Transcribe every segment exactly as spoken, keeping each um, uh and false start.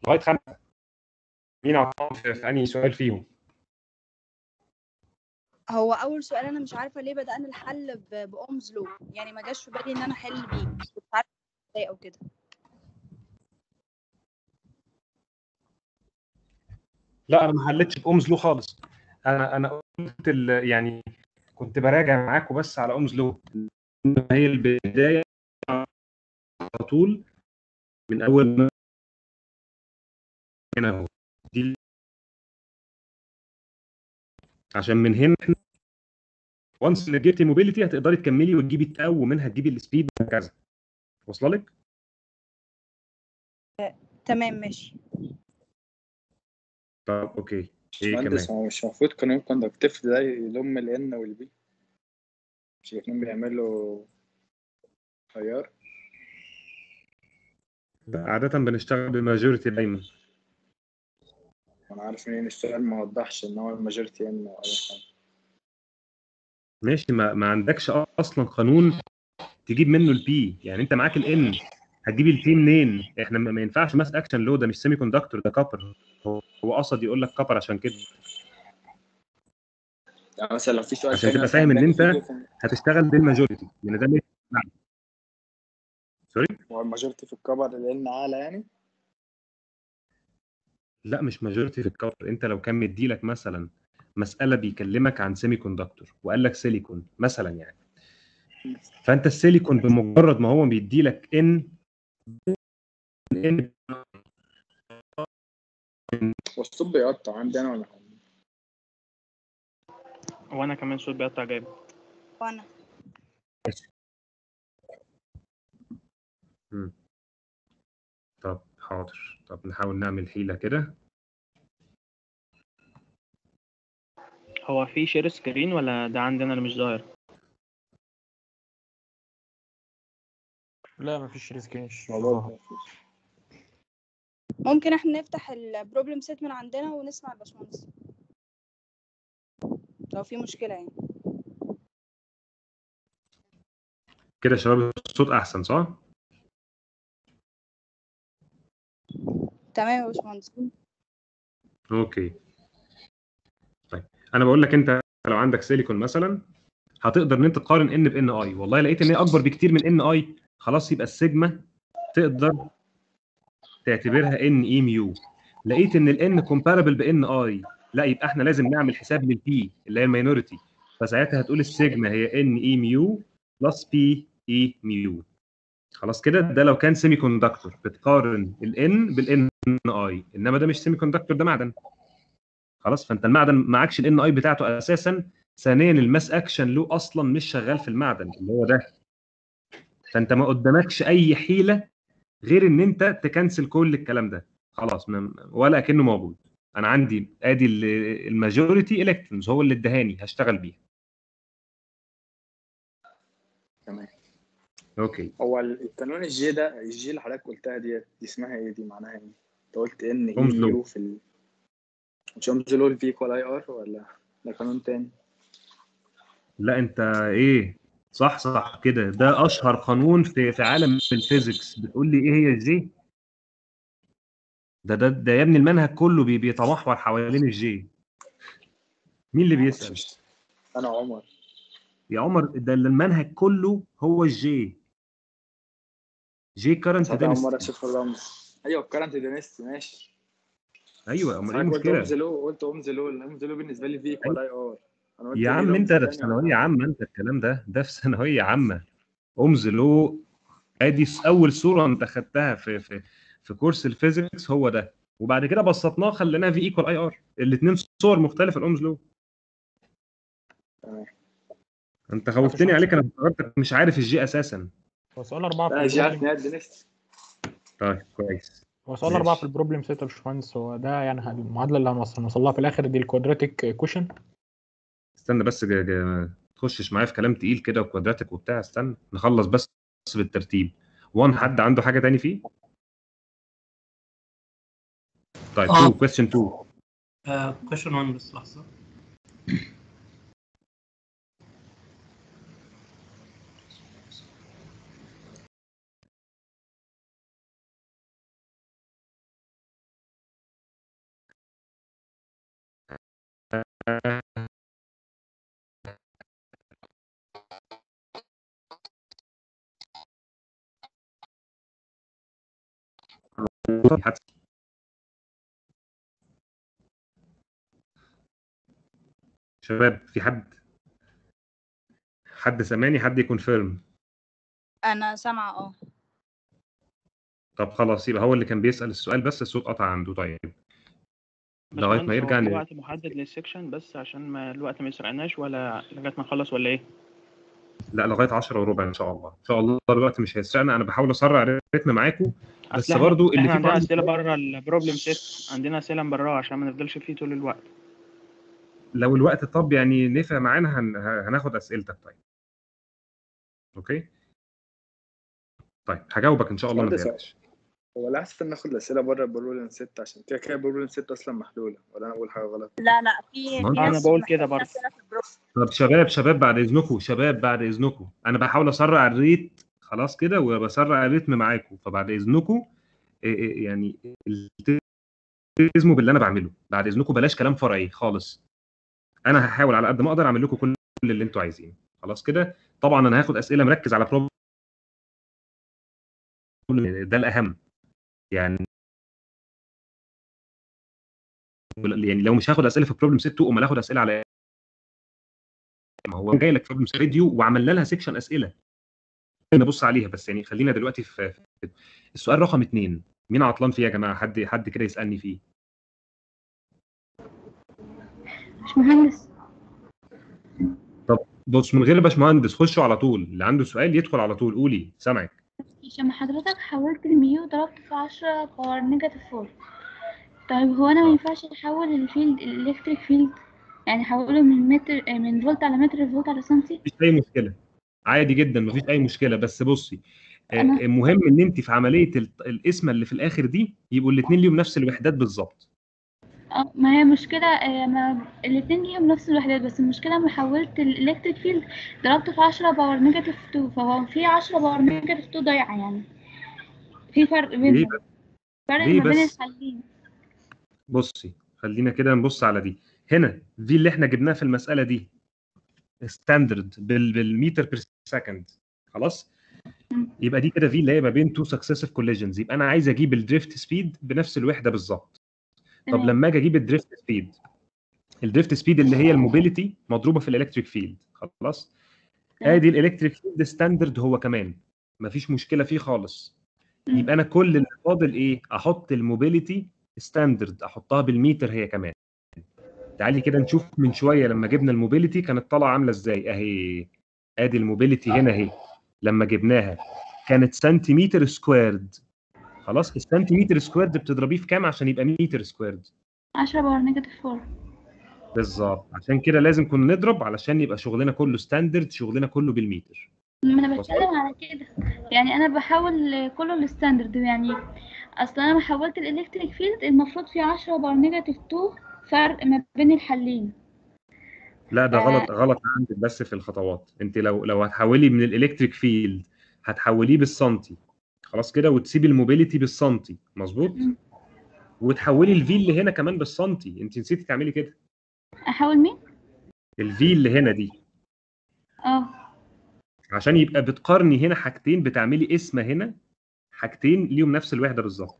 لغايه خمسه. مين عطاهم في, في انهي سؤال فيهم؟ هو اول سؤال انا مش عارفه ليه بدأنا الحل ب- باومز لو، يعني ما جاش في بالي ان انا احل بيه، مش عارفه ازاي او كده. لا انا ما حلتش باومز لو خالص. انا انا قلت ال- يعني كنت براجع معاكم بس على اومز لو، هي البدايه على طول من اول ما هنا اهو دي، عشان من هنا وانس انك جبتي موبيليتي هتقدري تكملي وتجيبي التاو ومنها تجيبي السبيد وهكذا. واصله لك؟ تمام ماشي. طب اوكي. ايه باشمهندس، كمان؟ هو مش المفروض قانون كوندكتيف ده يلم ال N وال B؟ مش الاتنين بيعملوا تيار؟ عاده بنشتغل بماجوريتي دايما. انا عارف ان السؤال ما وضحش ان هو الماجورتي N او اي حاجه. ماشي، ما, ما عندكش اصلا قانون تجيب منه البي، يعني انت معاك الان هتجيب البي منين؟ احنا ما ما ينفعش ماس اكشن لو، ده مش سيمي كوندكتور ده كابر. هو هو قصد يقول لك كابر عشان كده، يعني مثلا لو في سؤال عشان تاني تبقى مثلا فاهم ان اداني انت فيديو في هتشتغل بالماجوريتي، لان ده مش نعم. سوري. هو الماجورتي في الكبر ال N اعلى يعني؟ لا مش ماجوريتي في الكابر. انت لو كان مدي لك مثلا مساله بيكلمك عن سيمي كوندكتور وقال لك سيليكون مثلا يعني، فانت السيليكون بمجرد ما هو بيدي لك ان ان والصوت بيقطع عندي انا ولا حاجه؟ وانا كمان صوت بيقطع جامد. وانا مم. طب حاضر، طب نحاول نعمل حيله كده. هو في شير سكرين ولا ده عندنا اللي مش ظاهر؟ لا مفيش شير سكرين، مش موضوع ظاهر. ده مفيش. ممكن احنا نفتح البروبلم سيت من عندنا ونسمع الباشمهندس لو في مشكله يعني. كده يا شباب الصوت احسن صح؟ تمام يا باشمهندس. اوكي. طيب انا بقول لك انت لو عندك سيليكون مثلا هتقدر ان انت تقارن ان بان اي، والله لقيت ان هي اكبر بكتير من ان اي، خلاص يبقى السيجما تقدر تعتبرها ان اي ميو. لقيت ان الان كومباربل بان اي، لا يبقى احنا لازم نعمل حساب للبي اللي هي الماينورتي، فساعتها هتقول السيجما هي ان اي ميو بلس بي اي ميو. خلاص كده، ده لو كان سيمي كوندكتور بتقارن الان بالان اي، انما ده مش سيمي كوندكتور ده معدن. خلاص، فانت المعدن معكش الان اي بتاعته اساسا، ثانيا الماس اكشن له اصلا مش شغال في المعدن اللي هو ده، فانت ما قدامكش اي حيله غير ان انت تكنسل كل الكلام ده. خلاص ما- ولا كأنه موجود. انا عندي ادي ال- الماجوريتي الكترونز هو اللي ادهاني هشتغل بيها. تمام. اوكي. هو القانون الجي ده، الجي اللي حضرتك قلتها ديت دي اسمها ايه؟ دي معناها ايه؟ انت قلت ان اي اومز لو. ميو في ال مش اومز لو الفي ايكوال اي ار، ولا ده قانون تاني؟ لا انت ايه، صح صح كده، ده اشهر قانون في في عالم الفيزيكس. بتقول لي ايه هي الجي؟ ده ده ده يا ابني المنهج كله بي- بيتمحور حوالين الجي. مين اللي بيسأل؟ انا عمر. يا عمر ده المنهج كله هو الجي، جي كارنت ساعتها اول مره دينستي. اشوف الرمز. ايوه الكرنت دينستي ماشي. ايوه امال ايه حضرتك قلت اومز المشكله؟ لو، قلت اومز لو، اومز لو بالنسبه لي في ايكوال اي ار. انا قلت يا ليه عم انت رمز ده في تاني ثانويه ولا؟ عامه، انت الكلام ده ده في ثانويه عامه. اومز لو ادي س- اول صوره انت خدتها في في في كورس الفيزيكس هو ده، وبعد كده بسطناه خليناها في ايكوال اي ار، الاثنين صور مختلفه الاومز لو. تمام. انت خوفتني عليك، انا افتكرتك مش عارف الجي اساسا. هو سؤال أربعة في لا جي عارف ان البروبلم. هي دينستي. طيب كويس. هو سؤال أربعة في ماشي. البروبلم سيت يا باشمهندس، هو ده يعني المعادلة اللي هنوصل نوصلها في الآخر دي الكوادراتيك كوشن. استنى بس جا جا تخشش معايا في كلام تقيل كده وكوادراتيك وبتاع، استنى نخلص بس بالترتيب. واحد حد عنده حاجه تاني فيه؟ طيب اه اتنين question اتنين. آه، question واحد بس لحظة. شباب في حد حد سامعني؟ حد يكونفيرم. انا سامعه اه طب خلاص يبقى هو اللي كان بيسأل السؤال بس الصوت قطع عنده. طيب لغايه ما باشمهندس، هو يرجع في ن... وقت محدد للسكشن بس عشان ما الوقت ما يسرقناش، ولا لغايه ما نخلص ولا ايه؟ لا لغايه عشرة وربع ان شاء الله. ان شاء الله الوقت مش هيسرقنا. انا بحاول اسرع الريتم معاكم اصل بس احنا برضو اللي احنا فيه عندنا بعض اسئله بره البروبلم سيت، عندنا اسئله براه عشان ما نفضلش فيه طول الوقت. لو الوقت طب يعني نفع معانا هن... هناخد اسئلتك. طيب اوكي طيب هجاوبك ان شاء الله ما باشمهندس، تقلقش. هو الأحسن ناخد الأسئلة بره البروبلم ست عشان كده كده البروبلم ست أصلا محلولة، ولا أنا أقول حاجة غلط؟ لا لا في ما في هو انا ناس بقول كده محتاجين برضه. اسئله في البروف. طب شباب شباب بعد اذنكم شباب بعد اذنكم انا بحاول اسرع الريت خلاص كده وبسرع الريتم معاكم. فبعد اذنكم إيه إيه يعني التزموا باللي انا بعمله. بعد اذنكم بلاش كلام فرعي خالص. انا هحاول على قد ما اقدر اعمل لكم كل اللي انتوا عايزينه. خلاص كده. طبعا انا هاخد اسئله مركز على بروبلم، ده الاهم يعني. يعني لو مش هاخد اسئله في بروبلم ست امال هاخد اسئله على إيه؟ ما هو جاي لك بروبلم فيديو وعملنا لها سيكشن اسئله نبص عليها. بس يعني خلينا دلوقتي في في السؤال رقم اثنين. مين عطلان فيه يا جماعه؟ حد حد كده يسالني فيه. باشمهندس، طب بص من غير باشمهندس خشوا على طول. اللي عنده سؤال يدخل على طول. قولي سامعك. لما حضرتك حولت الميو ضربت في عشرة باور نيجاتيف فور، طيب هو أنا آه. مينفعش أحول الفيلد الإلكتريك فيلد، يعني أحوله من متر آه، من فولت على متر لفولت على سنتي؟ مفيش اي مشكله عادي جدا مفيش اي مشكله. بس بصي آه، أنا المهم ان انت في عمليه ال- القسمه اللي في الاخر دي يبقوا الاثنين ليهم نفس الوحدات بالظبط. آه، ما هي مشكلة آه، ما الاتنين ليهم نفس الوحدات، بس المشكلة لما حولت الإلكتريك فيلد ضربته في عشرة باور نيجاتيف تو، فهو في عشرة باور نيجاتيف تو ضايعة يعني، في فرق ليه بينهم، بس فرق ليه ما بين بس الحلين. بصي خلينا كده نبص على دي. هنا في اللي احنا جبناه في المساله دي ستاندرد بال بالمتر بير سكند. خلاص مم. يبقى دي كده في اللي هي ما بين تو سكسيسيف كوليجنز. يبقى انا عايز اجيب الدريفت سبيد بنفس الوحده بالظبط. طب تمام. لما اجي اجيب الدريفت سبيد الدريفت سبيد اللي هي الموبيليتي مضروبه في الالكتريك فيلد. خلاص تمام. ادي الالكتريك فيلد ستاندرد هو كمان مفيش مشكله فيه خالص. مم. يبقى انا كل اللي فاضل ايه؟ احط الموبيليتي ستاندرد احطها بالميتر هي كمان. تعالي كده نشوف من شويه لما جبنا الموبيليتي كانت طالعه عامله ازاي. اهي ادي الموبيليتي هنا اهي لما جبناها كانت سنتيمتر سكويرد. خلاص السنتيمتر سكويرد بتضربيه في كام عشان يبقى متر سكويرد؟ عشرة باور نيجاتيف فور. بالظبط. عشان كده لازم كنا نضرب علشان يبقى شغلنا كله ستاندرد شغلنا كله بالمتر. ما انا وصلت؟ بتكلم على كده، يعني انا بحول كله للستاندرد، يعني اصلا انا لما حولت الالكتريك فيلد المفروض في عشرة باور نيجاتيف تو فرق ما بين الحلين. لا ده آه غلط غلط عندك بس في الخطوات. انت لو لو هتحولي من الالكتريك فيلد هتحوليه بالسنتي. خلاص كده وتسيبي الموبيليتي بالسنتي. مظبوط. م. وتحولي الفي اللي هنا كمان بالسنتي. انت نسيتي تعملي كده. احول مين؟ الفي اللي هنا دي اه عشان يبقى بتقارني هنا حاجتين. بتعملي اسم هنا حاجتين ليهم نفس الوحده بالظبط.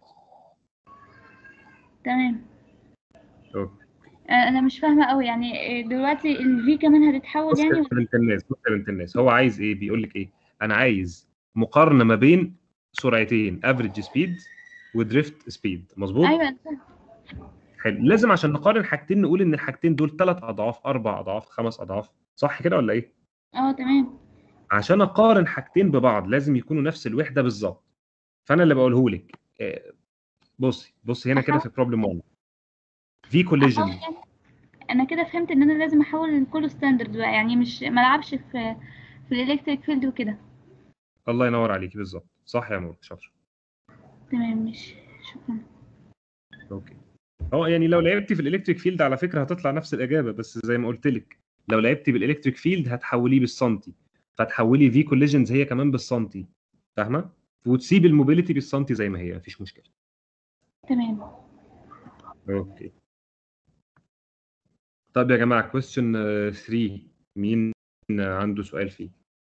تمام. أوكي. آه انا مش فاهمه قوي، يعني آه، دلوقتي الفي كمان هتتحول بص يعني يا ولا؟ بنت الناس بص يا بنت الناس هو عايز ايه؟ بيقول لك ايه؟ انا عايز مقارنه ما بين سرعتين افريج سبيد ودريفت سبيد. مظبوط. ايوه أنا فاهمة. حلو. لازم عشان نقارن حاجتين نقول ان الحاجتين دول ثلاث اضعاف اربع اضعاف خمس اضعاف. صح كده ولا ايه؟ اه تمام. عشان اقارن حاجتين ببعض لازم يكونوا نفس الوحده بالظبط. فانا اللي بقوله لك آه، بصي بصي هنا كده احول في بروبلم واحد في احول كوليجن. يعني انا كده فهمت ان انا لازم احول كله ستاندرد بقى، يعني مش ما العبش في في الالكتريك فيلد وكده. الله ينور عليكي بالظبط. صح يا نور شاطر. تمام ماشي، شكرا. اوكي. اه يعني لو لعبتي في الالكتريك فيلد على فكره هتطلع نفس الاجابه. بس زي ما قلت لك لو لعبتي بالالكتريك فيلد هتحوليه بالسنتي. فتحولي في كوليجنز هي كمان بالسنتي. فاهمه؟ وتسيب الموبيليتي بالسنتي زي ما هي مفيش مشكله. تمام. اوكي. طب يا جماعه question ثلاثة مين عنده سؤال فيه؟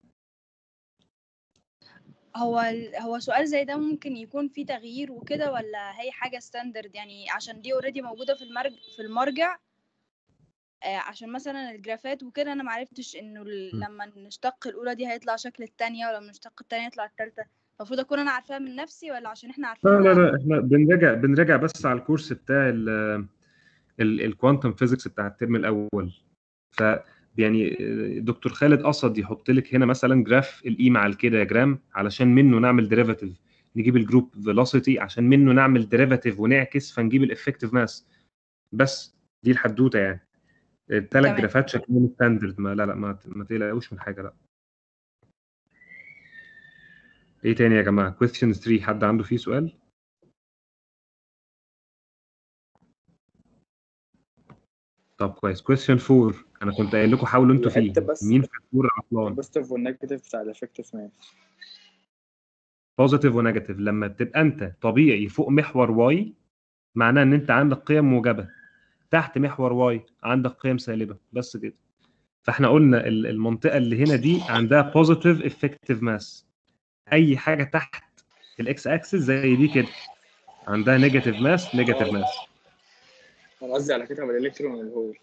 هو ال- هو سؤال زي ده ممكن يكون فيه تغيير وكده، ولا هي حاجة ستاندرد؟ يعني عشان دي اوريدي موجودة في المرج في المرجع. آه، عشان مثلا الجرافات وكده انا معرفتش انه ال- م. لما نشتق الاولى دي هيطلع شكل التانية، ولما نشتق التانية يطلع التالتة. المفروض اكون انا عارفاها من نفسي، ولا عشان احنا لا عارفينها؟ لا لا احنا بنراجع بنراجع بس على الكورس بتاع الكوانتم فيزيكس بتاع الترم الاول. ف يعني دكتور خالد قصد يحط لك هنا مثلا جراف الاي مع الكيلوجرام علشان منه نعمل ديريفاتيف، نجيب الجروب فيلوسيتي عشان منه نعمل ديريفاتيف ونعكس فنجيب الافكتيف ماس. بس دي الحدوته يعني. الثلاث تمام. جرافات شكلهم ستاندرد، ما لا لا ما ما تقلقوش من حاجه. لا ايه تاني يا جماعه؟ question ثلاثة حد عنده فيه سؤال؟ طب كويس. question أربعة انا كنت قايل لكم حاولوا انتوا فيه. الحته بس مين في الفور عطلان؟ البوزيتيف والنيجاتيف بتاع الافكتيف ماس. بوزيتيف ونيجاتيف لما بتبقى انت طبيعي فوق محور واي معناه ان انت عندك قيم موجبه، تحت محور واي عندك قيم سالبه، بس كده. فاحنا قلنا ال- المنطقه اللي هنا دي عندها بوزيتيف افكتيف ماس. اي حاجه تحت الاكس اكسس زي دي كده عندها نيجاتيف ماس نيجاتيف ماس. انا قصدي على كده الالكترون والهول.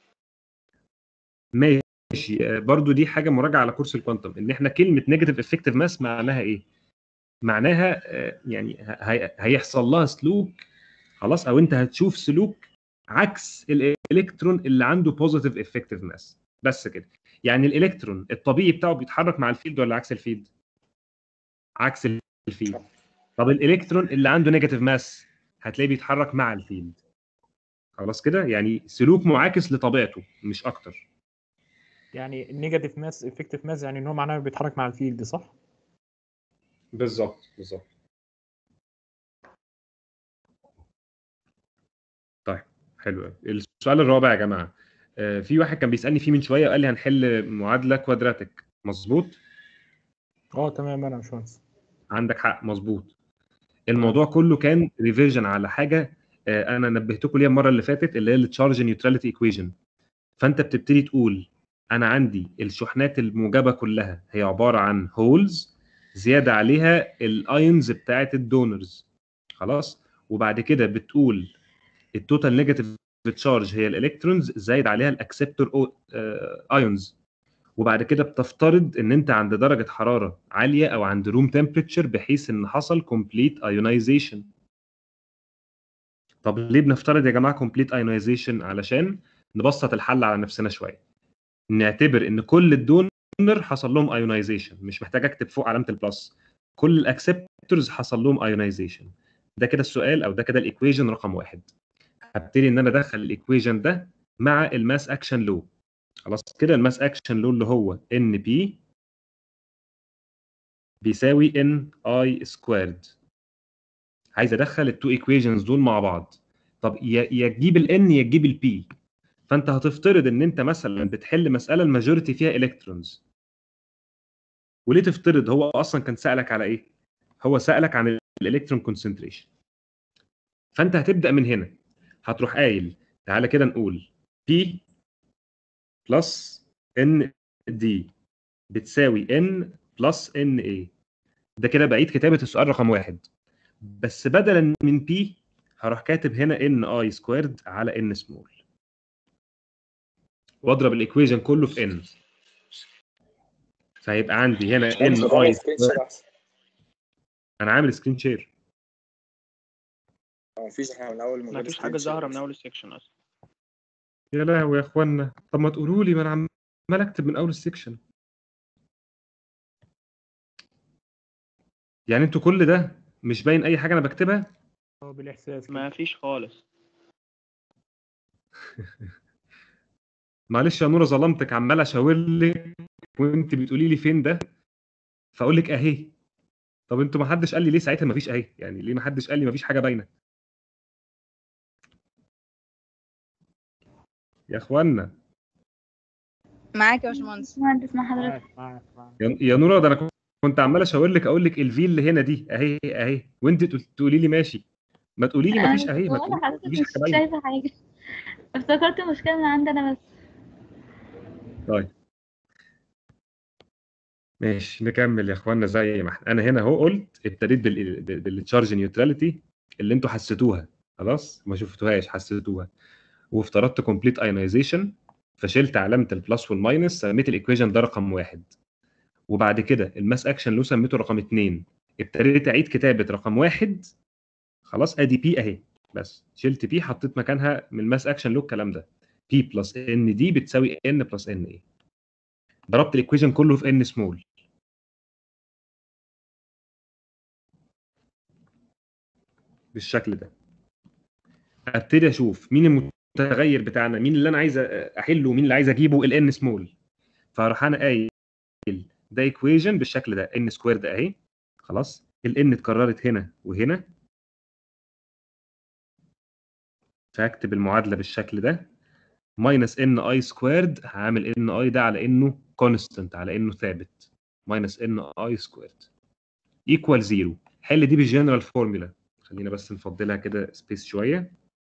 ماشي. برضو دي حاجه مراجعه على كورس الكوانتم، ان احنا كلمه نيجاتيف افكتيف ماس معناها ايه؟ معناها آه، يعني هي- هيحصل لها سلوك خلاص، او انت هتشوف سلوك عكس الالكترون اللي عنده بوزيتيف افكتيف ماس. بس كده. يعني الالكترون الطبيعي بتاعه بيتحرك مع الفيلد ولا عكس الفيلد؟ عكس الفيلد. طب الالكترون اللي عنده نيجاتيف ماس هتلاقيه بيتحرك مع الفيلد. خلاص كده، يعني سلوك معاكس لطبيعته مش اكتر. يعني النيجاتيف ماس افكتيف ماس يعني ان هو معناه بيتحرك مع الفيلد، صح؟ بالظبط بالظبط. طيب حلو قوي. السؤال الرابع يا جماعه، آه، في واحد كان بيسالني فيه من شويه وقال لي هنحل معادله كوادراتيك، مظبوط؟ اه تمام انا مش مهندس. عندك حق، مظبوط. الموضوع كله كان ريفيجن على حاجه آه، انا نبهتكم ليها المره اللي فاتت، اللي هي التشارج نيوتراليتي ايكويشن. فانت بتبتدي تقول انا عندي الشحنات الموجبه كلها هي عباره عن هولز زياده عليها الايونز بتاعه الدونرز. خلاص. وبعد كده بتقول التوتال نيجاتيف تشارج هي الالكترونز زايد عليها الاكسبتور ايونز. وبعد كده بتفترض ان انت عند درجه حراره عاليه او عند روم تمبريتشر بحيث ان حصل كومبليت ايونايزيشن. طب ليه بنفترض يا جماعه كومبليت ايونايزيشن؟ علشان نبسط الحل على نفسنا شويه. نعتبر ان كل الدونر حصل لهم ايونايزيشن، مش محتاج اكتب فوق علامه البلس. كل الاكسبتورز حصل لهم ايونايزيشن. ده كده السؤال، او ده كده الايكويشن رقم واحد. هبتدي ان انا ادخل الايكويشن ده مع الماس اكشن لو. خلاص كده، الماس اكشن لو اللي هو ان بي بيساوي ان اي سكويرد. عايز ادخل التو ايكويشنز دول مع بعض. طب يا يا تجيب الان يا تجيب البي. فانت هتفترض ان انت مثلا بتحل مساله الماجوريتي فيها الكترونز. وليه تفترض؟ هو اصلا كان سالك على ايه؟ هو سالك عن الالكترون كونسنتريشن. فانت هتبدا من هنا، هتروح قايل تعالى كده نقول P بلس ان دي بتساوي ان بلس ان اي. ده كده بعيد كتابه السؤال رقم واحد، بس بدلا من بي هروح كاتب هنا ان اي سكويرد على ان سمول، واضرب الايكويشن كله في ان. فهيبقى عندي هنا ان اي سكويرد. انا عامل سكرين شير. مفيش، احنا من اول من ما غير فيش سكرين حاجه شير ظاهره من أصلاً. اول السكشن اصلا. يا لهوي يا اخوانا، طب ما تقولوا لي، ما انا عمال اكتب من اول السكشن. يعني انتوا كل ده مش باين اي حاجه انا بكتبها؟ اه بالاحساس كده. ما فيش خالص. معلش يا نوره ظلمتك، عمال اشاور لك وانت بتقولي لي فين ده، فاقول لك اهي. طب انتوا ما حدش قال لي ليه ساعتها ما فيش اهي؟ يعني ليه ما حدش قال لي ما فيش حاجه باينه يا اخوانا؟ معاك يا باشمهندس. مهندس مع حضرتك. معاك معاك معاك. يا يا نوره، ده انا كنت عمال اشاور لك اقول لك الفي اللي هنا دي اهي اهي، وانت تقولي لي ماشي. ما تقولي لي ما انا فيش مش اهي، ما بقول تقولي ما لحضرتك فيش مش حاجه باينه. شايفه حاجه. افتكرت مشكلة من عندنا بس. طيب ماشي نكمل يا اخوانا. زي ما احنا انا هنا اهو قلت ابتديت بالتشارج نيوتراليتي اللي انتوا حسيتوها، خلاص ما شفتوهاش حسيتوها، وافترضت كومبليت ايونايزيشن، فشلت علامه البلس والماينس، سميت الايكويشن ده رقم واحد. وبعد كده الماس اكشن لو سميته رقم اثنين، ابتديت اعيد كتابه رقم واحد، خلاص ادي بي اهي، بس شلت بي حطيت مكانها من الماس اكشن لو الكلام ده بي بلس ان دي بتساوي ان بلس ان ايه. ضربت الايكويشن كله في ان سمول بالشكل ده. ابتدي اشوف مين المتغير بتاعنا، مين اللي انا عايز احله ومين اللي عايز اجيبه، الان سمول. فراح انا قايل ده ايكويشن بالشكل ده ان سكويرد اهي، خلاص الان اتكررت هنا وهنا، فاكتب المعادله بالشكل ده ماينس ان اي سكويرد، هعمل ان اي ده على انه كونستنت، على انه ثابت، ماينس ان اي سكويرد ايكوال زيرو. حل دي بالجنرال فورمولا، خلينا بس نفضلها كده سبيس شويه.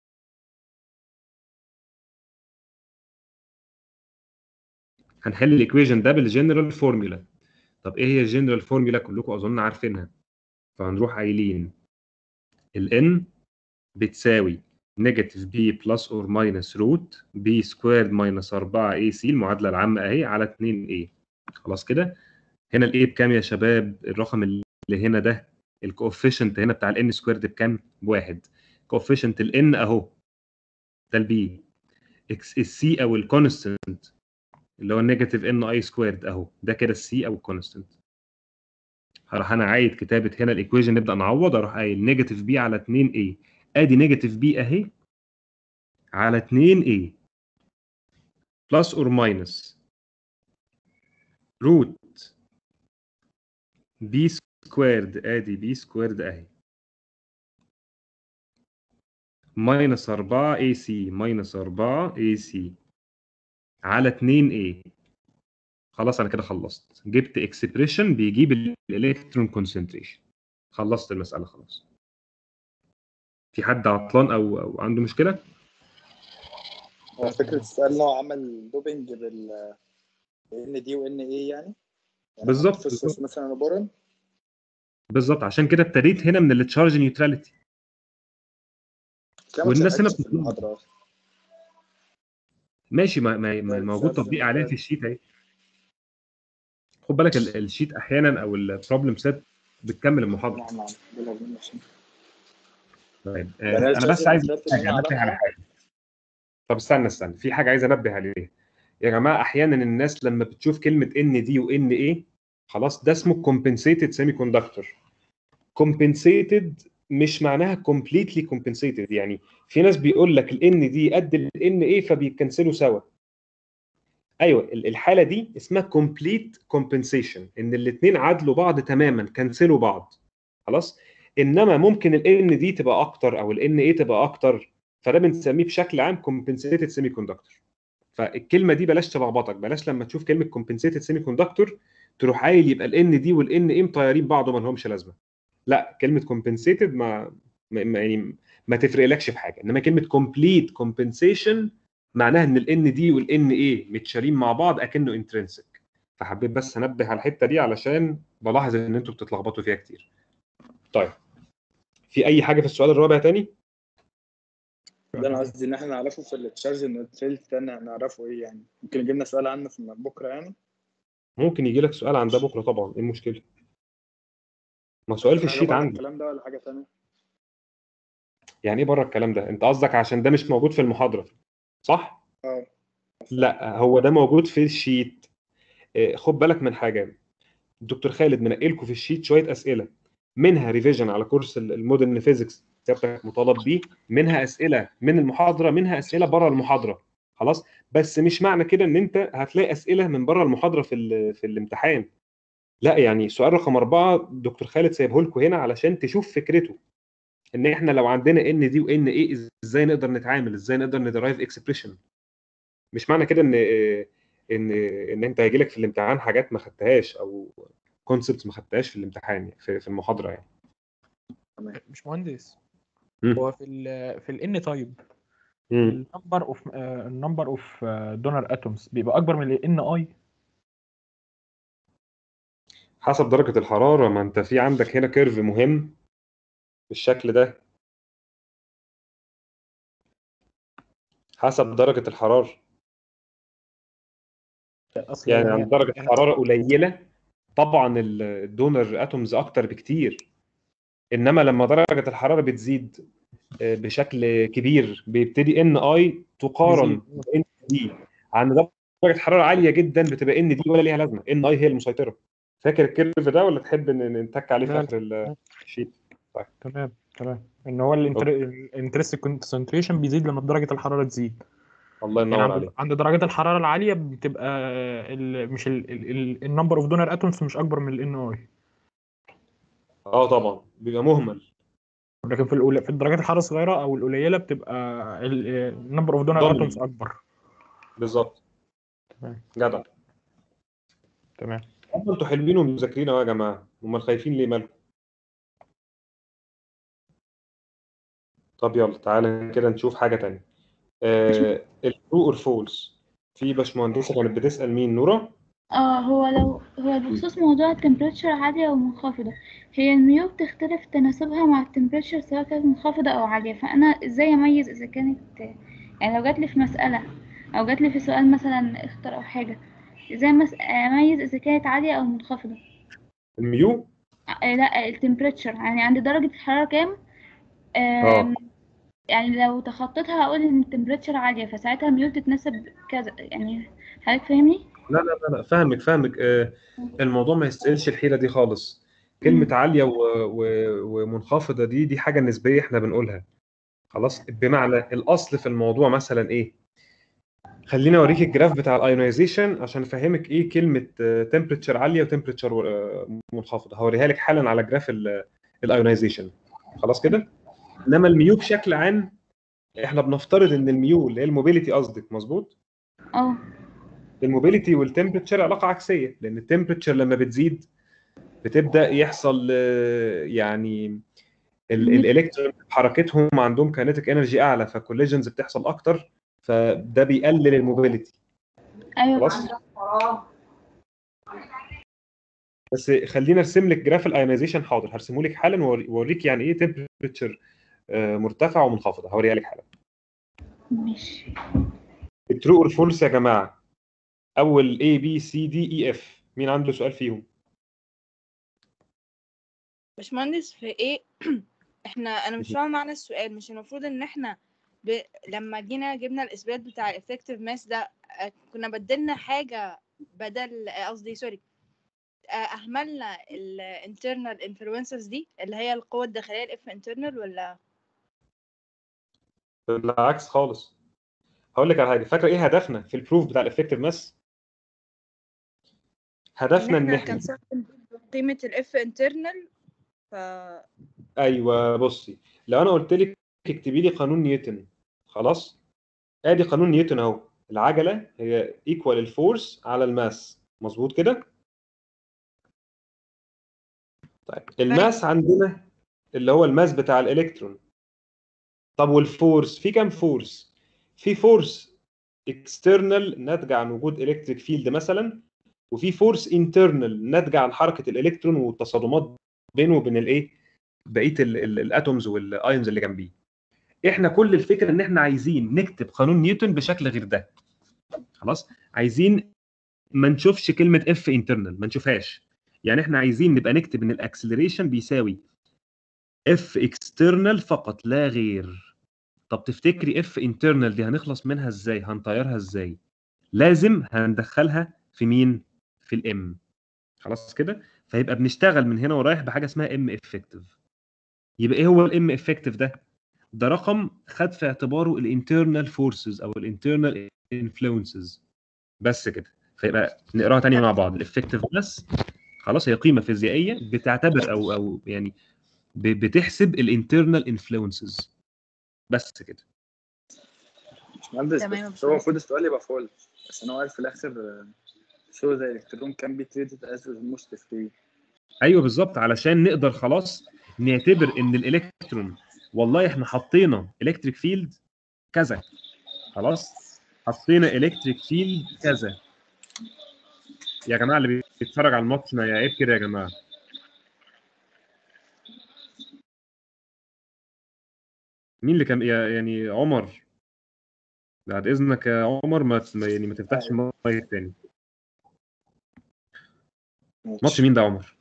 هنحل الايكويشن ده بالجنرال فورمولا. طب ايه هي الجنرال فورمولا؟ كلكم اظن عارفينها. فهنروح قايلين ال n بتساوي نيجاتيف بي بلس اور ماينس روت بي سكويرد ماينس أربعة اي سي، المعادله العامه اهي، على اتنين اي. خلاص كده. هنا الاي بكام يا شباب؟ الرقم اللي هنا ده الكوفيشنت هنا بتاع الان سكويرد بكام؟ بواحد. كوفيشنت الان اهو ده البي، السي او الكونستنت اللي هو النيجاتيف ان اي سكويرد اهو ده كده السي او الكونستنت. هروح انا عايد كتابه هنا الايكويشن، نبدا نعوض، اروح قايل نيجاتيف بي على اتنين اي، ادي نيجاتيف بي اهي على اتنين اي بلس اور ماينس روت بي سكويرد، ادي بي سكويرد اهي ماينس أربعة اي سي، ماينس أربعة اي سي على اتنين اي. خلاص انا كده خلصت، جبت اكسبريشن بيجيب الالكترون كونسنتريشن، خلصت المساله خلاص. في حد عطلان او او عنده مشكله؟ هو فكرة السؤال إن هو عمل دوبنج بال ان دي وان ايه يعني؟ يعني احط بالظبط فوسفورس بالظبط مثلا وبورون. بالظبط عشان كده ابتديت هنا من التشارج نيوتراليتي. كده ما والناس هنا اتشرحتش في بتطلب المحاضرة أصلا. ماشي، ما ما ما موجود السؤال اللي تطبيق عليها في محتاج. الشيت اهي. خد بالك ال- الشيت احيانا او البروبلم سيت بتكمل المحاضره. نعم نعم بلا بلا ماشي. طيب يعني آه، هي انا بس التشارج عايز نيوتراليتي اللي حاجه انا انبه على اعرفها. حاجه. طب استنى استنى في حاجه عايز انبه عليه يا جماعه. احيانا الناس لما بتشوف كلمه ان دي وان ايه، خلاص ده اسمه compensated semiconductor. compensated مش معناها completely compensated، يعني في ناس بيقول لك الان دي قد الان ايه فبيتكنسلوا سوا. ايوه الحاله دي اسمها complete compensation، ان الاثنين عادلوا بعض تماما، كنسلوا بعض، خلاص. انما ممكن الان دي تبقى اكتر او الان ايه تبقى اكتر، فده بنسميه بشكل عام compensated semiconductor. فالكلمه دي بلاش تلخبطك، بلاش لما تشوف كلمه compensated semiconductor تروح قايل يبقى الان دي والان ايه مطيرين بعض وما لهمش لازمه. لا، كلمه compensated ما ما ما- يعني ما تفرقلكش في حاجه، انما كلمه complete compensation معناها ان الان دي والان ايه متشالين مع بعض اكنه انترنسك. فحبيت بس انبه على الحته دي علشان بلاحظ ان انتوا بتتلخبطوا فيها كتير. طيب في اي حاجه في السؤال الرابع تاني؟ ده انا قصدي ان احنا نعرفه في التشارج نيوتراليتي ده نعرفه ايه يعني؟ ممكن يجي لنا سؤال عنه في بكره يعني. ممكن يجي لك سؤال عن ده بكره طبعا، ايه المشكله؟ ما سؤال في حاجه الشيت بره عندي. الكلام ده ولا حاجه ثانيه؟ يعني ايه بره الكلام ده؟ انت قصدك عشان ده مش موجود في المحاضره صح؟ اه لا هو ده موجود في الشيت. آه، خد بالك من حاجه، الدكتور خالد منقلكم في الشيت شويه اسئله، منها ريفيجن على كورس المودرن فيزيكس سيادتك مطالب بيه، منها اسئله من المحاضره، منها اسئله بره المحاضره، خلاص. بس مش معنى كده ان انت هتلاقي اسئله من بره المحاضره في ال- في الامتحان. لا، يعني سؤال رقم أربعة دكتور خالد سايبه لكم هنا علشان تشوف فكرته، ان احنا لو عندنا ان دي وان ايه ازاي نقدر نتعامل، ازاي نقدر ندرايف اكسبريشن. مش معنى كده ان ان ان انت هيجي لك في الامتحان حاجات ما خدتهاش او كونسبتس ما خدتهاش في الامتحان يعني في, في المحاضره يعني. مش مهندس، مم. هو في ال في الان تايب مم. النمبر اوف النمبر اوف دونر اتومز بيبقى اكبر من الان اي. حسب درجة الحرارة، ما انت في عندك هنا كيرف مهم بالشكل ده، حسب درجة الحرارة. اصل يعني هي عند درجة يعني حرارة قليلة طبعا الدونر اتومز اكتر بكتير، انما لما درجة الحرارة بتزيد آه، بشكل كبير بيبتدي ان اي تقارن بيزيد. بان دي. عند درجة حرارة عالية جدا بتبقى ان دي ولا ليها لازمة، ان اي هي المسيطرة. فاكر الكيرف ده ولا تحب ان نتك عليه في لا، اخر الشيت؟ طيب تمام تمام ان هو أوكي. الانترست كونسنتريشن بيزيد لما درجه الحراره تزيد. الله يعني ينور عند عليك. عند درجات الحراره العاليه بتبقى ال مش النمبر اوف دونر اتومز مش اكبر من الان اي، اه طبعا بيبقى مهمل. لكن في الأولى في درجات الحراره الصغيره او القليله بتبقى النمبر اوف دونر اتومز دوميننت اكبر. بالظبط. تمام جدع. تمام. طب انتوا حلوين ومذاكرين اهو يا جماعه، امال خايفين ليه مالكم؟ طب يلا تعالى كده نشوف حاجه ثانيه. آه الترو اور فولس. في باشمهندسه كانت بتسال مين؟ نوره. اه هو لو هو بخصوص موضوع التمبريتشر عالية ومنخفضة، هي الميو بتختلف تناسبها مع التمبريتشر سواء كانت منخفضة أو عالية، فأنا ازاي أميز إذا كانت، يعني لو جاتلي في مسألة أو جاتلي في سؤال مثلا اختر أو حاجة، ازاي مس... أميز إذا كانت عالية أو منخفضة؟ الميو. آه لا التمبريتشر يعني عند درجة الحرارة كام. اه آم، يعني لو تخطيتها هقول إن التمبريتشر عالية، فساعتها الميو تتناسب كذا، يعني حضرتك فاهمني؟ لا لا لا لا فاهمك فاهمك. آه الموضوع ما يستاهلش الحيره دي خالص. كلمه مم. عاليه و... و... ومنخفضه دي دي حاجه نسبيه احنا بنقولها. خلاص، بمعنى الاصل في الموضوع مثلا ايه؟ خليني اوريك الجراف بتاع الايونيزيشن عشان افهمك ايه كلمه تمبريتشر عاليه وتمبريتشر منخفضه. هوريها لك حالا على جراف الايونيزيشن. خلاص كده. انما الميو بشكل عام احنا بنفترض ان الميو اللي هي الموبيليتي قصدك، مظبوط؟ اه الموبيليتي والتمبريتشر علاقه عكسيه، لان التمبريتشر لما بتزيد بتبدا يحصل آه، يعني الالكترون حركتهم عندهم كاينيتيك انرجي اعلى، فالكوليجنز بتحصل اكتر، فده بيقلل الموبيليتي. ايوه خلاص. بس خلينا ارسم لك جراف الايونيزيشن. حاضر هرسمه لك حالا واوريك يعني ايه تمبريتشر مرتفع ومنخفض. هوريها لك حالا. ماشي. الترو اور فولس يا جماعه، اول A B C D E F، مين عنده سؤال فيهم؟ باشمهندس في ايه؟ احنا انا مش فاهمه معنى السؤال. مش المفروض ان احنا ب... لما جينا جبنا الاثبات بتاع الافكتيف ماس ده آه، كنا بدلنا حاجه بدل آه، قصدي سوري آه، اهملنا الانترنال انفلونسز دي اللي هي القوه الداخليه الاف انترنال ولا؟ بالعكس خالص. هقول لك على حاجه. فاكره ايه هدفنا في البروف بتاع الافكتيف ماس؟ ان هدفنا ان احنا احنا كنستخدم قيمه الاف انترنال. ف ايوه بصي، لو انا قلت لك اكتبي لي قانون نيوتن، خلاص، ادي قانون نيوتن اهو. العجله هي ايكوال الفورس على الماس، مظبوط كده؟ طيب الماس عندنا اللي هو الماس بتاع الالكترون. طب والفورس، في كام فورس؟ في فورس اكسترنال ناتجه عن وجود الكتريك فيلد مثلا، وفي فورس انترنال ناتجه عن حركه الالكترون والتصادمات بينه وبين الايه؟ بقيه الاتومز والايونز اللي جنبيه. احنا كل الفكره ان احنا عايزين نكتب قانون نيوتن بشكل غير ده. خلاص، عايزين ما نشوفش كلمه اف انترنال، ما نشوفهاش. يعني احنا عايزين نبقى نكتب ان الاكسلريشن بيساوي اف اكسترنال فقط لا غير. طب تفتكري اف انترنال دي هنخلص منها ازاي؟ هنطيرها ازاي؟ لازم هندخلها في مين؟ في الام. خلاص كده. فيبقى بنشتغل من هنا ورايح بحاجه اسمها ام افكتيف. يبقى ايه هو الام افكتيف ده؟ ده رقم خد في اعتباره الانترنال فورسز او الانترنال انفلونسز. بس كده. فيبقى نقراها تاني مع بعض. الافكتيف بس خلاص هي قيمه فيزيائيه بتعتبر او او يعني بتحسب الانترنال انفلونسز. بس كده. مش مهندس، تمام يا بس هو باشمهندس. المفروض السؤال يبقى فول، بس انا عارف في الاخر شو ذا الكترون كان بي تريتد از موست فري. ايوه بالظبط، علشان نقدر خلاص نعتبر ان الالكترون والله احنا حطينا الكتريك فيلد كذا. خلاص حطينا الكتريك فيلد كذا. يا جماعه اللي بيتفرج على الماتش ما يعيب كده يا جماعه. مين اللي كان يعني عمر؟ بعد اذنك يا عمر ما يعني ما تفتحش المايك تاني. ماتش مين ده يا عمر؟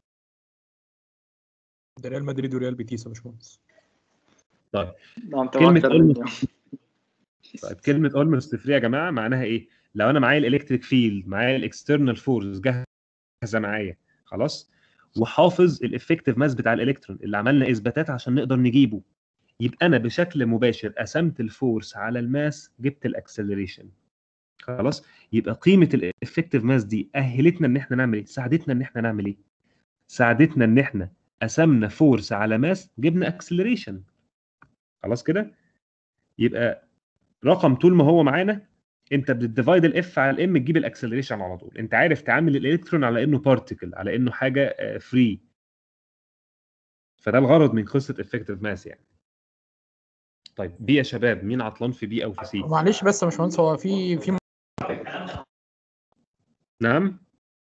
ده ريال مدريد وريال بيتيس يا باشمهندس. طيب انت كلمه اكتر اولموست مني. طيب كلمه اولموست فري يا جماعه معناها ايه؟ لو انا معايا الالكتريك فيلد، معايا الاكسترنال فورس جاهزه معايا خلاص، وحافظ الافكتيف ماس بتاع الالكترون اللي عملنا اثباتات عشان نقدر نجيبه، يبقى انا بشكل مباشر قسمت الفورس على الماس جبت الاكسلريشن. خلاص يبقى قيمه الافكتيف ماس دي اهلتنا ان احنا نعمل ايه؟ ساعدتنا ان احنا نعمل ايه؟ ساعدتنا ان احنا قسمنا فورس على ماس جبنا اكسلريشن. خلاص كده يبقى رقم طول ما هو معانا انت بتديفايد الاف على الام تجيب الاكسلريشن على طول. انت عارف تعامل الالكترون على انه بارتيكل، على انه حاجه فري. فده الغرض من قصه افكتيف ماس يعني. طيب بي يا شباب، مين عطلان في بي او في سي؟ معلش بس يا باشمهندس، هو في في نعم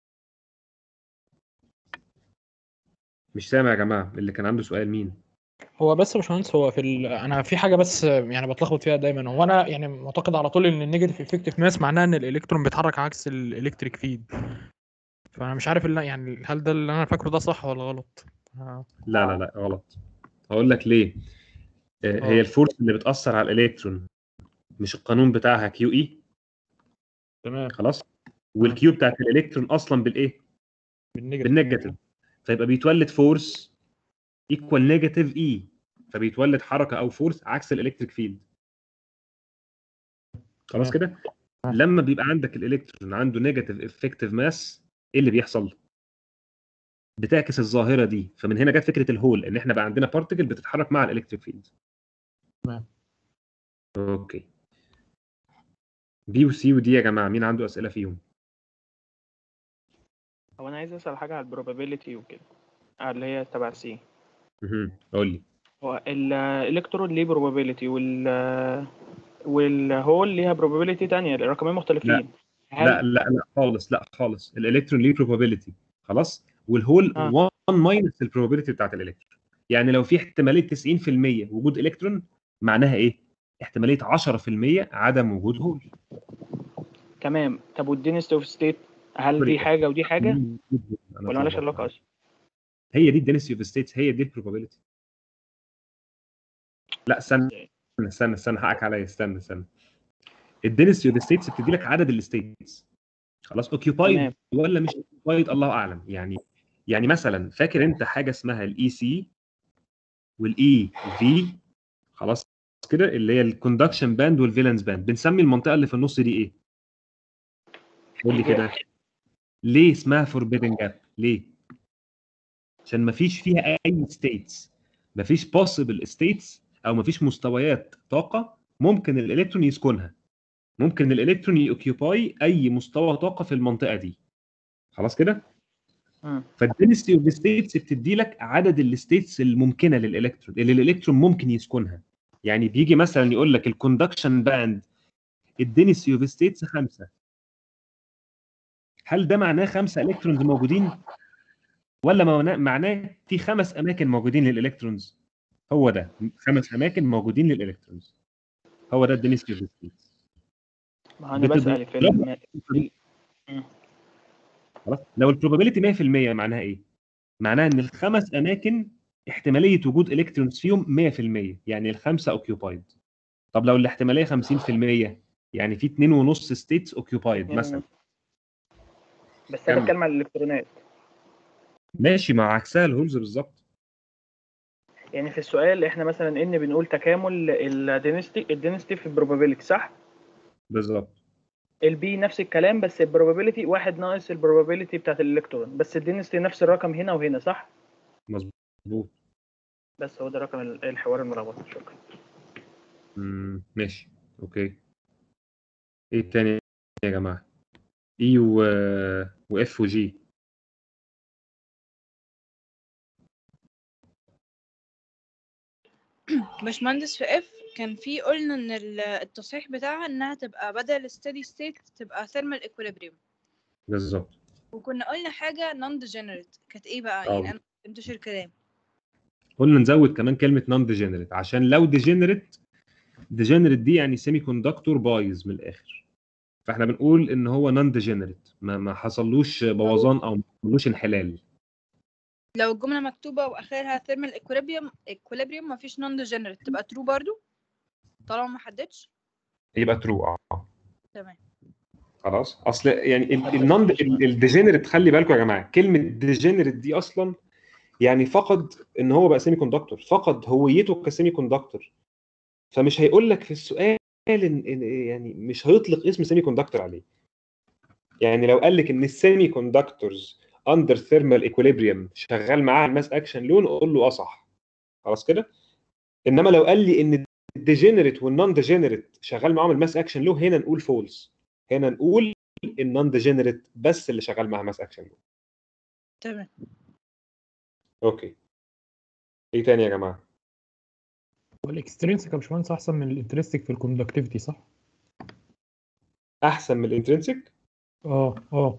مش سامع يا جماعه. اللي كان عنده سؤال مين؟ هو بس يا باشمهندس، هو في ال... انا في حاجه بس يعني بتلخبط فيها دايما. هو انا يعني معتقد على طول ان النيجاتيف افكتيف ماس معناه ان الالكترون بيتحرك عكس الالكتريك فيد. فانا مش عارف اللي يعني هل ده اللي انا فاكره ده صح ولا غلط؟ اه لا لا لا غلط. هقول لك ليه. آه، هي اه الفورس اللي بتاثر على الالكترون مش القانون بتاعها كيو اي؟ تمام. خلاص والكيو بتاعت الالكترون اصلا بالايه؟ بالنيجاتيف. بالنيجاتيف. فيبقى بيتولد فورس ايكوال نيجاتيف اي، فبيتولد حركه او فورس عكس الالكتريك فيلد. خلاص تمام. كده لما بيبقى عندك الالكترون عنده نيجاتيف افكتيف ماس ايه اللي بيحصل؟ بتعكس الظاهره دي. فمن هنا جت فكره الهول، ان احنا بقى عندنا بارتيكل بتتحرك مع الالكتريك فيلد. تمام. اوكي بي وسي ودي يا جماعه مين عنده اسئله فيهم؟ هو انا عايز اسال حاجه على البروبابيلتي وكده، آه، اللي هي تبع سي. اها قول لي. هو الالكترون ليه probability وال والهول ليها probability تانية، الرقمين لا مختلفين. لا هل لا لا خالص، لا خالص. الالكترون ليه probability خلاص، والهول اه واحد ماينس البروبابيلتي بتاعت الالكترون. يعني لو في احتماليه تسعين في المية وجود الكترون معناها ايه؟ احتماليه عشرة في المية عدم وجود هول. تمام. طب والدينستي اوف ستيت، هل دي حاجه ودي حاجه انا ولا مالهاش اتلخبطت علاقه معاك. اصلا؟ هي دي الدنسيتي اوف ستيتس، هي دي البروبابيلتي. لا استنى استنى استنى حقك عليا. استنى استنى الدنسيتي اوف ستيتس بتدي لك عدد الستيتس. خلاص اوكيوبايد تمام. ولا مش اوكيوبايد الله اعلم. يعني يعني مثلا فاكر انت حاجه اسمها الاي سي والاي في؟ خلاص كده اللي هي الكوندكشن باند والفالنس باند، بنسمي المنطقه اللي في النص دي ايه؟ قول لي كده. ليه اسمها فوربيدن جاب؟ ليه؟ عشان ما فيش فيها اي ستيتس، ما فيش possible ستيتس او ما فيش مستويات طاقه ممكن الالكترون يسكنها. ممكن الالكترون يوكيوباي اي مستوى طاقه في المنطقه دي. خلاص كده مم. فالدنسيتي اوف ستيتس بتدي لك عدد الستيتس الممكنه للالكترون اللي الالكترون ممكن يسكنها. يعني بيجي مثلا يقول لك الكوندكشن باند الدنسيتي اوف ستيتس خمسة. هل ده معناه خمسة الكترونز موجودين ولا معناه معناه في خمس اماكن موجودين للالكترونز؟ هو ده خمس اماكن موجودين للالكترونز. هو ده الدنسيتي اوف ستيتس. ما هو انا بسال في الم... في ال... مم. خلاص لو البروبابيلتي مية في المية معناها ايه؟ معناها ان الخمس اماكن احتماليه وجود الكترونز فيهم مية في المية، يعني الخمسه اوكيوبايد. طب لو الاحتماليه خمسين في المية يعني في اتنين ونص ستيتس اوكيوبايد مثلا. بس انا كم؟ بتكلم على الالكترونات. ماشي مع عكسها الهولز بالظبط. يعني في السؤال احنا مثلا ان بنقول تكامل الدينستي الدينستي في البروبابيلتي صح؟ بالظبط البي نفس الكلام، بس البروبابيلتي واحد ناقص البروبابيلتي بتاعت الالكترون، بس الدينستي نفس الرقم هنا وهنا صح؟ مظبوط. بس هو ده رقم ال- الحوار الملخبط. شكرا. امم ماشي اوكي. ايه التاني يا جماعه؟ اي و واف وجي. باشمهندس في اف كان في قلنا ان ال- التصحيح بتاعها انها تبقى بدل steady state تبقى thermal equilibrium، بالظبط. وكنا قلنا حاجة non degenerate كانت ايه بقى؟ اه يعني انا ما فهمتش الكلام. قلنا نزود كمان كلمه نون ديجنريت، عشان لو ديجنريت ديجنريت دي يعني سيمي كوندكتور بايظ من الاخر، فاحنا بنقول ان هو نون ديجنريت، ما ما حصلوش بوظان او ما حصلوش انحلال. لو الجملة مكتوبة واخرها thermal equilibrium equilibrium مفيش non degenerate تبقى true برضو طالما ما حددش. يبقى ترو. اه تمام. خلاص. اصل يعني النون الديجنريت، خلي بالكم يا جماعه، كلمه ديجنريت دي اصلا يعني فقد ان هو بقى سيمي كوندكتور، فقد هويته كسيمي كوندكتور، فمش هيقول لك في السؤال إن إن- يعني مش هيطلق اسم سيمي كوندكتور عليه. يعني لو قال لك ان السيمي كوندكتورز اندر ثيرمال ايكوليبريم شغال معاها الماس اكشن لون، اقول له اه صح، خلاص كده. انما لو قال لي ان الديجنريت والنون ديجنريت شغال معاهم الماس اكشن لو، هنا نقول فولس، هنا نقول النون ديجنريت بس اللي شغال معاها ماس اكشن لو. تمام. اوكي. ايه تاني يا جماعه؟ والاكسترينسيك يا باشمهندس احسن من الانترستيك في الكوندكتيفيتي صح؟ احسن من الانترنسيك؟ اه اه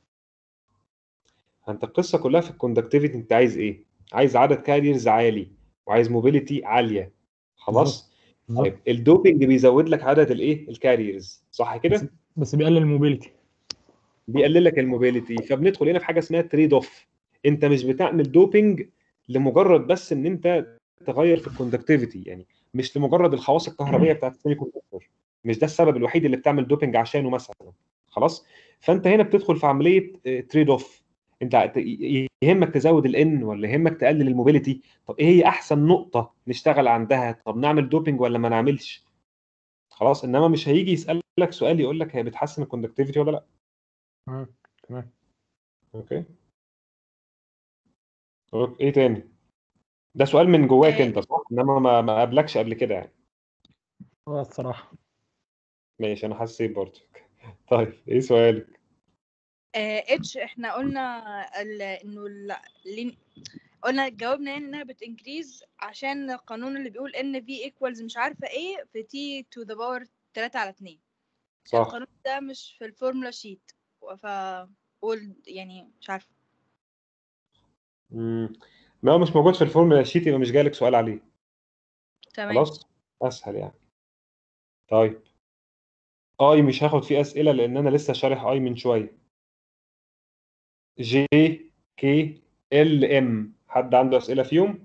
انت القصه كلها في الكوندكتيفيتي، انت عايز ايه؟ عايز عدد كاريرز عالي وعايز موبيليتي عاليه، خلاص. بالظبط. طيب الدوبنج بيزود لك عدد الايه؟ الكاريرز، صح بس كده؟ بس بيقلل الموبيليتي. بيقلل لك الموبيليتي، فبندخل هنا في حاجه اسمها تريد اوف. انت مش بتعمل دوبنج لمجرد بس ان انت تغير في الكوندكتيفيتي، يعني مش لمجرد الخواص الكهربائيه بتاعت السيمي كوندكتور، مش ده السبب الوحيد اللي بتعمل دوبنج عشانه مثلا، خلاص. فانت هنا بتدخل في عمليه تريد اوف، انت يهمك تزود الان ولا يهمك تقلل الموبيليتي؟ طب ايه هي احسن نقطه نشتغل عندها؟ طب نعمل دوبنج ولا ما نعملش؟ خلاص. انما مش هيجي يسالك سؤال يقول لك هي بتحسن الكوندكتيفيتي ولا لا. اه تمام. اوكي. اوكي ايه تاني؟ ده سؤال من جواك آه، انت صح؟ انما ما ما قابلكش قبل كده يعني. اه الصراحه. ماشي، انا حسيت برضه. طيب ايه سؤالك؟ آه، اتش احنا قلنا ال- انه ال- لين- قلنا جاوبنا يعني انها بتنكريز عشان القانون اللي بيقول ان في ايكوالز مش عارفه ايه في تي تو ذا باور تلاتة على اتنين. صح. القانون ده مش في الفورمولا شيت، ف قول يعني مش عارفه. امم ما هو مش موجود في الفورمولا شيت، يبقى مش جالك سؤال عليه. تمام. خلاص، اسهل يعني. طيب اي مش هاخد فيه اسئله لان انا لسه شارح اي من شويه. جي، كي، ال، ام، حد عنده اسئله فيهم؟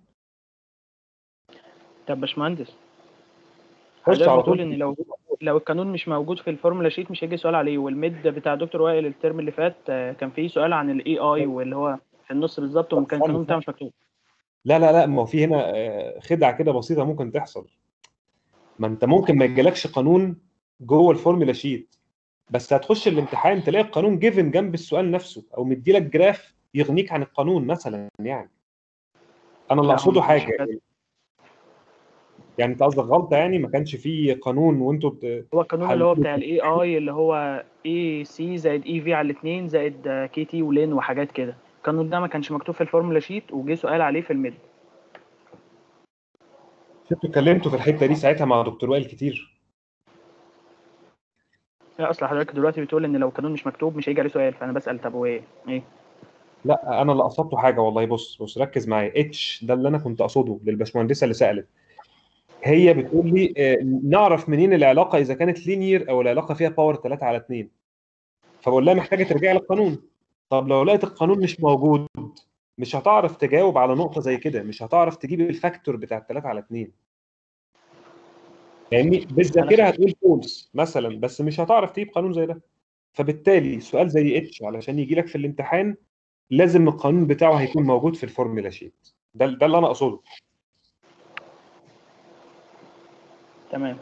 طب باشمهندس، خش حضرتك على بتقول طول. ان لو لو القانون مش موجود في الفورمولا شيت مش هيجي سؤال عليه، والميد بتاع دكتور وائل الترم اللي فات آه، كان فيه سؤال عن الاي اي واللي هو في النص بالظبط، وكان استنى القانون استنى. بتاعه مش مكتوب. لا لا لا، ما هو في هنا آه، خدعه كده بسيطه ممكن تحصل. ما انت ممكن ما يجيلكش قانون جوه الفورمولا شيت، بس هتخش الامتحان تلاقي القانون جيفن جنب السؤال نفسه، او مديلك جراف يغنيك عن القانون مثلا يعني. انا اللي لا هو اقصده ما كانش حاجه، كده. يعني انت قصدك غلطه، يعني ما كانش فيه قانون وانتوا بت- هو القانون اللي هو حليتوه. بتاع الاي اي اللي هو اي سي زائد اي في على الاثنين زائد كي تي ولين وحاجات كده، القانون ده ما كانش مكتوب في الفورمولا شيت وجه سؤال عليه في الميد. انتوا اتكلمتوا في الحته دي ساعتها مع دكتور وائل كتير. لا اصل حضرتك دلوقتي بتقول ان لو القانون مش مكتوب مش هيجي عليه سؤال، فانا بسال طب وايه ايه؟ لا انا اللي قصدته حاجه والله. بص بص ركز معايا، اتش ده اللي انا كنت اقصده للبشمهندسه اللي سالت. هي بتقول لي آه، نعرف منين العلاقه اذا كانت لينير او العلاقه فيها باور تلاتة على اتنين؟ فبقول لها محتاجه ترجع للقانون. طب لو لقيت القانون مش موجود، مش هتعرف تجاوب على نقطه زي كده، مش هتعرف تجيب الفاكتور بتاع تلاتة على اتنين. فاهمني؟ انا بالذاكره هتقول فولس مثلا، بس مش هتعرف تجيب قانون زي ده. فبالتالي سؤال زي اتش علشان يجي لك في الامتحان لازم القانون بتاعه هيكون موجود في الفورمولا شيت. ده ده اللي انا اقصده. تمام.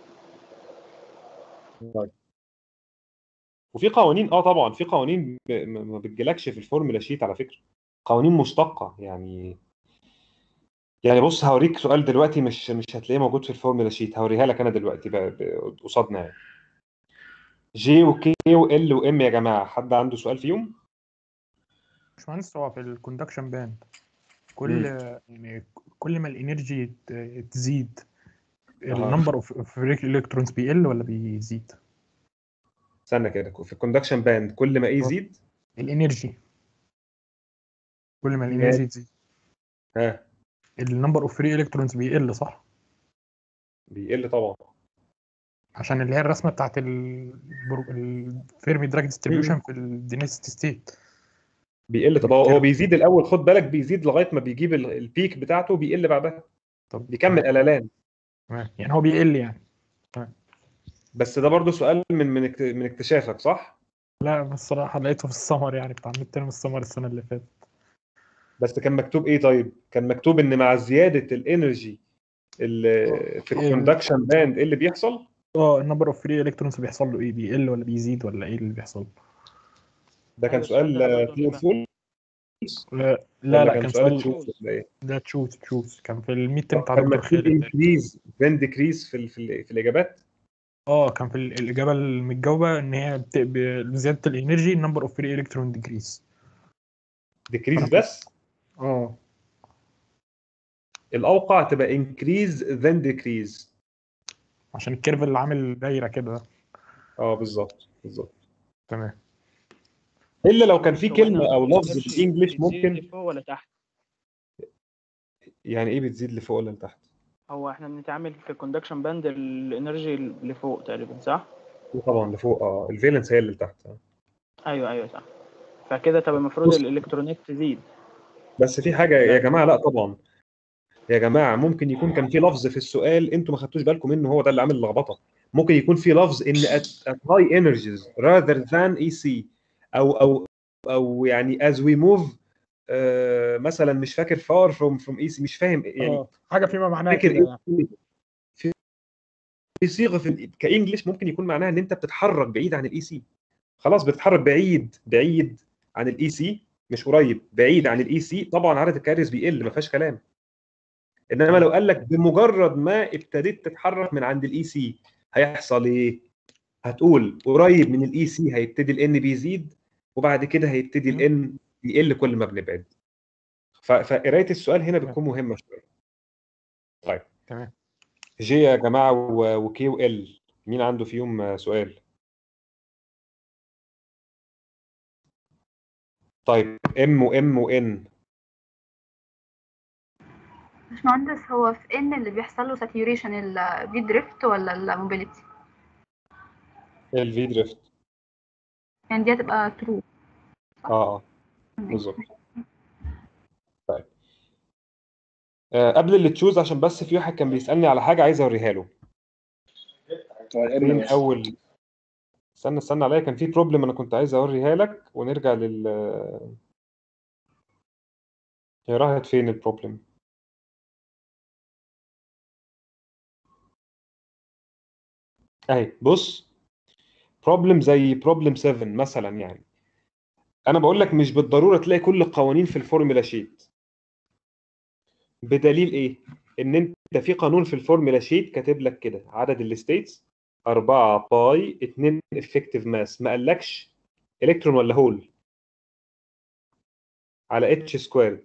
طيب. وفي قوانين، اه طبعا في قوانين ب- ما ما بتجيلكش في الفورمولا شيت على فكره، قوانين مشتقه يعني. يعني بص هوريك سؤال دلوقتي مش مش هتلاقيه موجود في الفورمولا شيت، هوريها لك انا دلوقتي ب- ب- قصادنا يعني. جي وكي وال وام يا جماعه، حد عنده سؤال فيهم؟ باشمهندس هو في الكوندكشن باند كل مم. يعني كل ما الانرجي ت- تزيد النمبر اوف فري الكترونز بيقل ولا بيزيد؟ استنى كده، في الكوندكشن باند كل ما ايه يزيد؟ الانرجي، كل ما ماشي. الانرجي تزيد ها النمبر اوف فري الكترونز بيقل صح؟ بيقل طبعا. عشان اللي هي الرسمه بتاعت الفيرمي دراج ديستريبيوشن في الدينيست ستيت. بيقل. طب هو هو بيزيد الاول، خد بالك، بيزيد لغايه ما بيجيب ال- البيك بتاعته، بيقل بعدها، طب بيكمل قلالان. تمام، يعني هو بيقل يعني. تمام. بس ده برضو سؤال من من اكت- من اكتشافك صح؟ لا بصراحه لقيته في السمر، يعني بتاع ميد ترم السمر السنه اللي فاتت. بس كان مكتوب ايه طيب؟ كان مكتوب ان مع زياده الانرجي ال- في ال- الكوندكشن باند ايه اللي بيحصل؟ اه النمبر اوف فري الكترونز بيحصل له ايه؟ بيقل ولا بيزيد ولا ايه اللي بيحصل؟ ده كان ايوه السؤال سؤال ده برضه ترو مش فاهم. فول لا لا, ولا لا كان كان سؤال سؤال تشوز ولا ايه؟ ده تشوز تشوز كان في الميد ترم بتاع كان دكتور مكتوب خالد تقريبا. انكريز باند ديكريز في ال- في, ال- في الاجابات. اه كان في ال- الاجابه المتجاوبه ان هي بت- ب- بزياده الانرجي النمبر اوف فري الكترون ديكريز. ديكريز بس. اه الاوقع تبقى انكريز ذان ديكريز. عشان الكيرف اللي عامل دايره كده. اه بالظبط بالظبط. تمام. الا لو كان في هو هنا كلمه او ما لفظ كانش بالانجلش بتزيد ممكن. لفوق ولا تحت؟ يعني ايه بتزيد لفوق ولا لتحت؟ هو احنا بنتعامل في الكوندكشن باند الانرجي لفوق تقريبا صح؟ طبعا لفوق. اه الفالنس هي اللي لتحت. آه. ايوه ايوه صح. فكده طب المفروض بص، الالكترونات تزيد. بس في حاجه يا جماعه، لا طبعا يا جماعه، ممكن يكون كان في لفظ في السؤال انتوا ما خدتوش بالكم منه، هو ده اللي عامل اللخبطه. ممكن يكون في لفظ ان at, at high energies rather than اي سي، او او او يعني as we move، آه مثلا مش فاكر far from from اي سي، مش فاهم يعني. اه حاجه فيما معناها فاكر كده ايه؟ يعني. في في صيغه في كانجلش ممكن يكون معناها ان انت بتتحرك بعيد عن الاي سي. خلاص بتتحرك بعيد بعيد عن الاي سي، مش قريب، بعيد عن الاي سي. طبعا عدد الكاريرز بيقل، ما فيهاش كلام. انما لو قال لك بمجرد ما ابتديت تتحرك من عند الاي سي هيحصل ايه؟ هتقول قريب من الاي سي هيبتدي الان بيزيد، وبعد كده هيبتدي الان يقل كل ما بنبعد. ف- فقرايه السؤال هنا بتكون مهمه شويه. طيب تمام. جي يا جماعه وكي وال، مين عنده فيهم سؤال؟ طيب ام وام وان. باشمهندس هو في ان اللي بيحصل له ساتيوريشن الفي دريفت ولا الموبيليتي؟ الفي دريفت. يعني دي هتبقى ترو. اه اه بالظبط. طيب آه قبل اللي تشوز، عشان بس في واحد كان بيسالني على حاجه عايز اوريها له. هو الام فين بس. اول؟ استنى استنى عليا، كان في بروبلم انا كنت عايز اوريها لك ونرجع لل. هي راحت فين البروبلم؟ اهي بص، بروبلم زي بروبلم سبعة مثلا. يعني انا بقول لك مش بالضروره تلاقي كل القوانين في الفورمولا شيت. بدليل ايه؟ ان انت في قانون في الفورمولا شيت كاتب لك كده عدد الستيتس أربعة باي اتنين افكتيف ماس، ما قالكش الكترون ولا هول، على اتش سكويرد.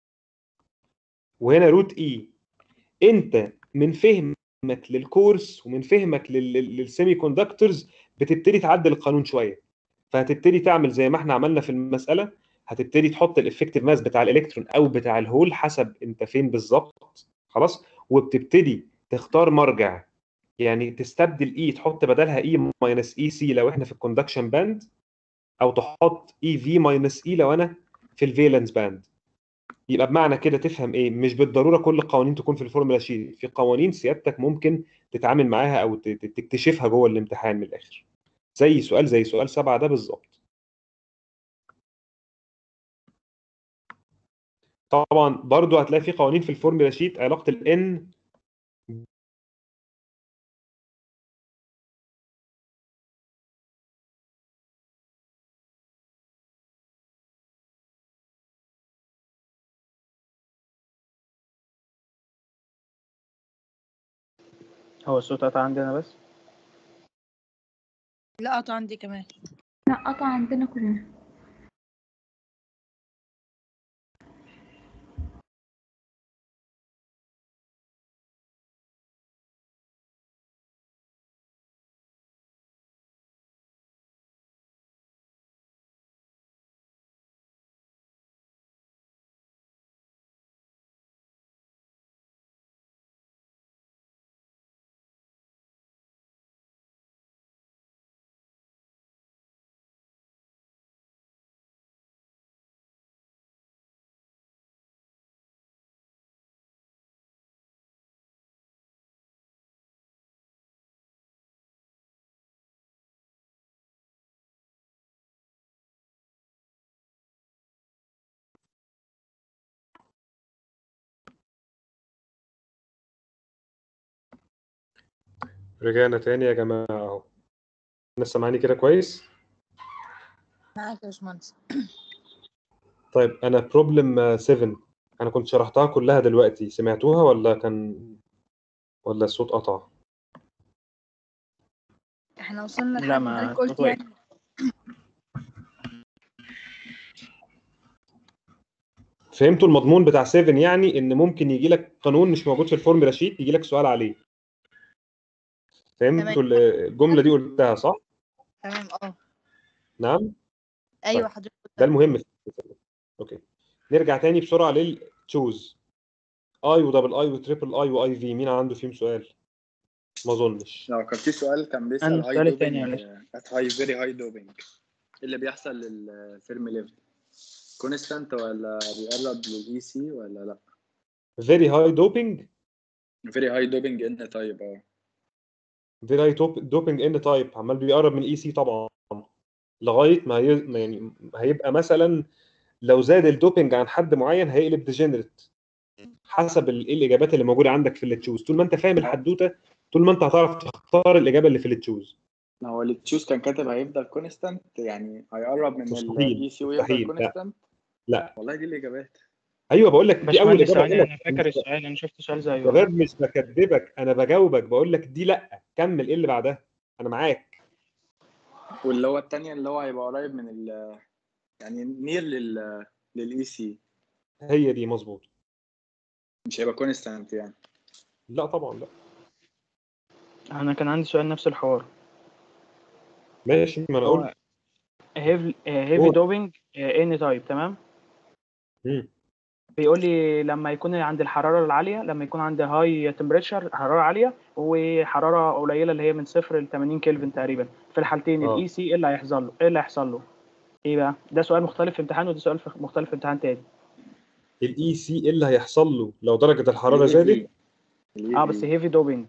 وهنا روت اي. انت من فهمك للكورس ومن فهمك للسيمي كوندكتورز بتبتدي تعدل القانون شويه. فهتبتدي تعمل زي ما احنا عملنا في المساله، هتبتدي تحط الافكتيف ماس بتاع الالكترون او بتاع الهول حسب انت فين بالظبط. خلاص. وبتبتدي تختار مرجع، يعني تستبدل اي تحط بدلها اي ماينس اي سي لو احنا في الكوندكشن باند، او تحط اي في ماينس اي لو انا في الفالنس باند. يبقى بمعنى كده تفهم ايه؟ مش بالضروره كل القوانين تكون في الفورمولا شيت، في قوانين سيادتك ممكن تتعامل معاها او ت- ت- تكتشفها جوه الامتحان من الاخر. زي سؤال زي سؤال سبعة ده بالظبط. طبعا برضو هتلاقي في قوانين في الفورمولا شيت علاقه الان هو الصوت قطع عندنا بس؟ لا قطع عندي كمان. لا قطع عندنا كلنا. رجعنا تاني يا جماعة اهو. الناس سامعاني كده كويس؟ معاك يا باشمهندس. طيب أنا بروبلم سبعة أنا كنت شرحتها كلها دلوقتي، سمعتوها ولا كان ولا الصوت قطع؟ احنا وصلنا لا لحد ما حضرتك قلت صوت واقف. يعني فهمتوا المضمون بتاع سبعة؟ يعني إن ممكن يجي لك قانون مش موجود في الفورمولا شيت يجي لك سؤال عليه. تمام فهمتوا الجملة دي قلتها صح؟ تمام اه نعم؟ ايوه طيب حضرتك قلت ده المهم. اوكي نرجع تاني بسرعة للتشوز. اي ودبل اي وتريبل اي واي في، مين عنده فيهم سؤال؟ ما اظنش. لو كان في سؤال كان أنا بيسأل هاي السؤال التاني يا دوبنج باشا. ات هاي فيري هاي دوبنج، ايه اللي بيحصل للفيرمي ليفل؟ كونستانت ولا بيقرب للاي سي ولا لا؟ فيري هاي دوبينج فيري هاي دوبنج ان تايب اه فيري هاي دوبينج ان تايب عمال بيقرب من اي سي طبعا، لغايه ما هي... ما يعني هيبقى مثلا لو زاد الدوبينج عن حد معين هيقلب ديجنريت، حسب ال- ايه الاجابات اللي موجوده عندك في التشوز. طول ما انت فاهم الحدوته طول ما انت هتعرف تختار الاجابه اللي في التشوز. ما هو اللي تشوز كان كاتب هيفضل كونستانت، يعني هيقرب من مستحيل الاي سي ويفضل مستحيل لا كونستانت. لا والله دي الاجابات. ايوه بقول لك دي اول باشمهندس اجابه ثواني، غلط. انا فاكر السؤال، انا شفت سؤال زيه. شباب مش بكذبك، انا بجاوبك بقول لك دي لا، كمل ايه اللي بعدها، انا معاك. واللي هو الثانيه اللي هو هيبقى قريب من ال يعني نير لل للاي سي، هي دي مظبوط. مش هيبقى كونستانت يعني. لا طبعا لا. انا كان عندي سؤال نفس الحوار. ماشي ما انا هو قلت. هيفي هيفي قول. دوبينج ان تايب تمام. مم. بيقول لي لما يكون عند الحراره العاليه، لما يكون عند هاي تمبريتشر حراره عاليه وحراره قليله اللي هي من صفر ل ثمانين كلفن تقريبا، في الحالتين اه الاي سي ايه اللي هيحصل له؟ ايه اللي هيحصل له؟ ايه بقى؟ ده سؤال مختلف في امتحان وده سؤال في- مختلف في امتحان تاني. الاي سي ايه اللي هيحصل له لو درجه الحراره الاي زادت؟ في اه الاي بس في هيفي دوبينج.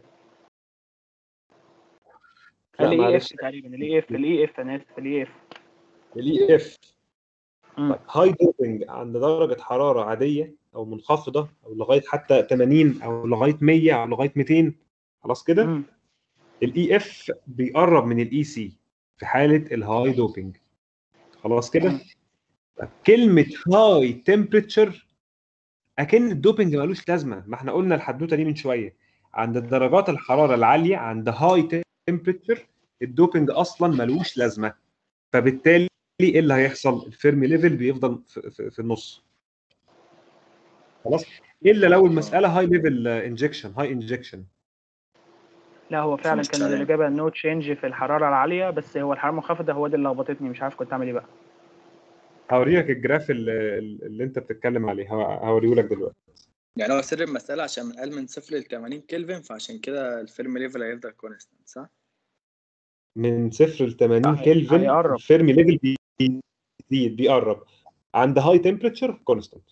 لا الاي اف معلش. تقريبا، الاي اف الاي اف انا اسف الاي اف. الاي اف. امم طيب هاي دوبنج عند درجه حراره عاديه او منخفضه او لغايه حتى ثمانين او لغايه مية او لغايه مئتين، خلاص كده امم الاي اف بيقرب من الاي سي في حاله الهاي دوبنج، خلاص كده. امم طيب كلمه هاي تمبريتشر اكن الدوبنج ملوش لازمه، ما احنا قلنا الحدوته دي من شويه. عند درجات الحراره العاليه عند هاي تمبريتشر الدوبنج اصلا ملوش لازمه، فبالتالي ايه اللي هيحصل؟ الفيرمي ليفل بيفضل في, في, في النص، خلاص. الا لو المساله هاي ليفل انجكشن هاي انجكشن. لا هو فعلا مش كان عليه. الاجابه نو تشينج في الحراره العاليه، بس هو الحراره المنخفضه هو ده اللي لخبطتني، مش عارف كنت اعمل ايه بقى. هوريك الجراف اللي, اللي انت بتتكلم عليه، هوريه لك دلوقتي. يعني هو سر المسألة عشان من قال من صفر ل ثمانين كلفن، فعشان كده الفيرمي ليفل هيفضل كونستانت صح؟ من صفر ل ثمانين هي- كلفن هيقرب. الفيرمي ليفل بيزيد بيقرب، عند هاي تمبريتشر كونستانت.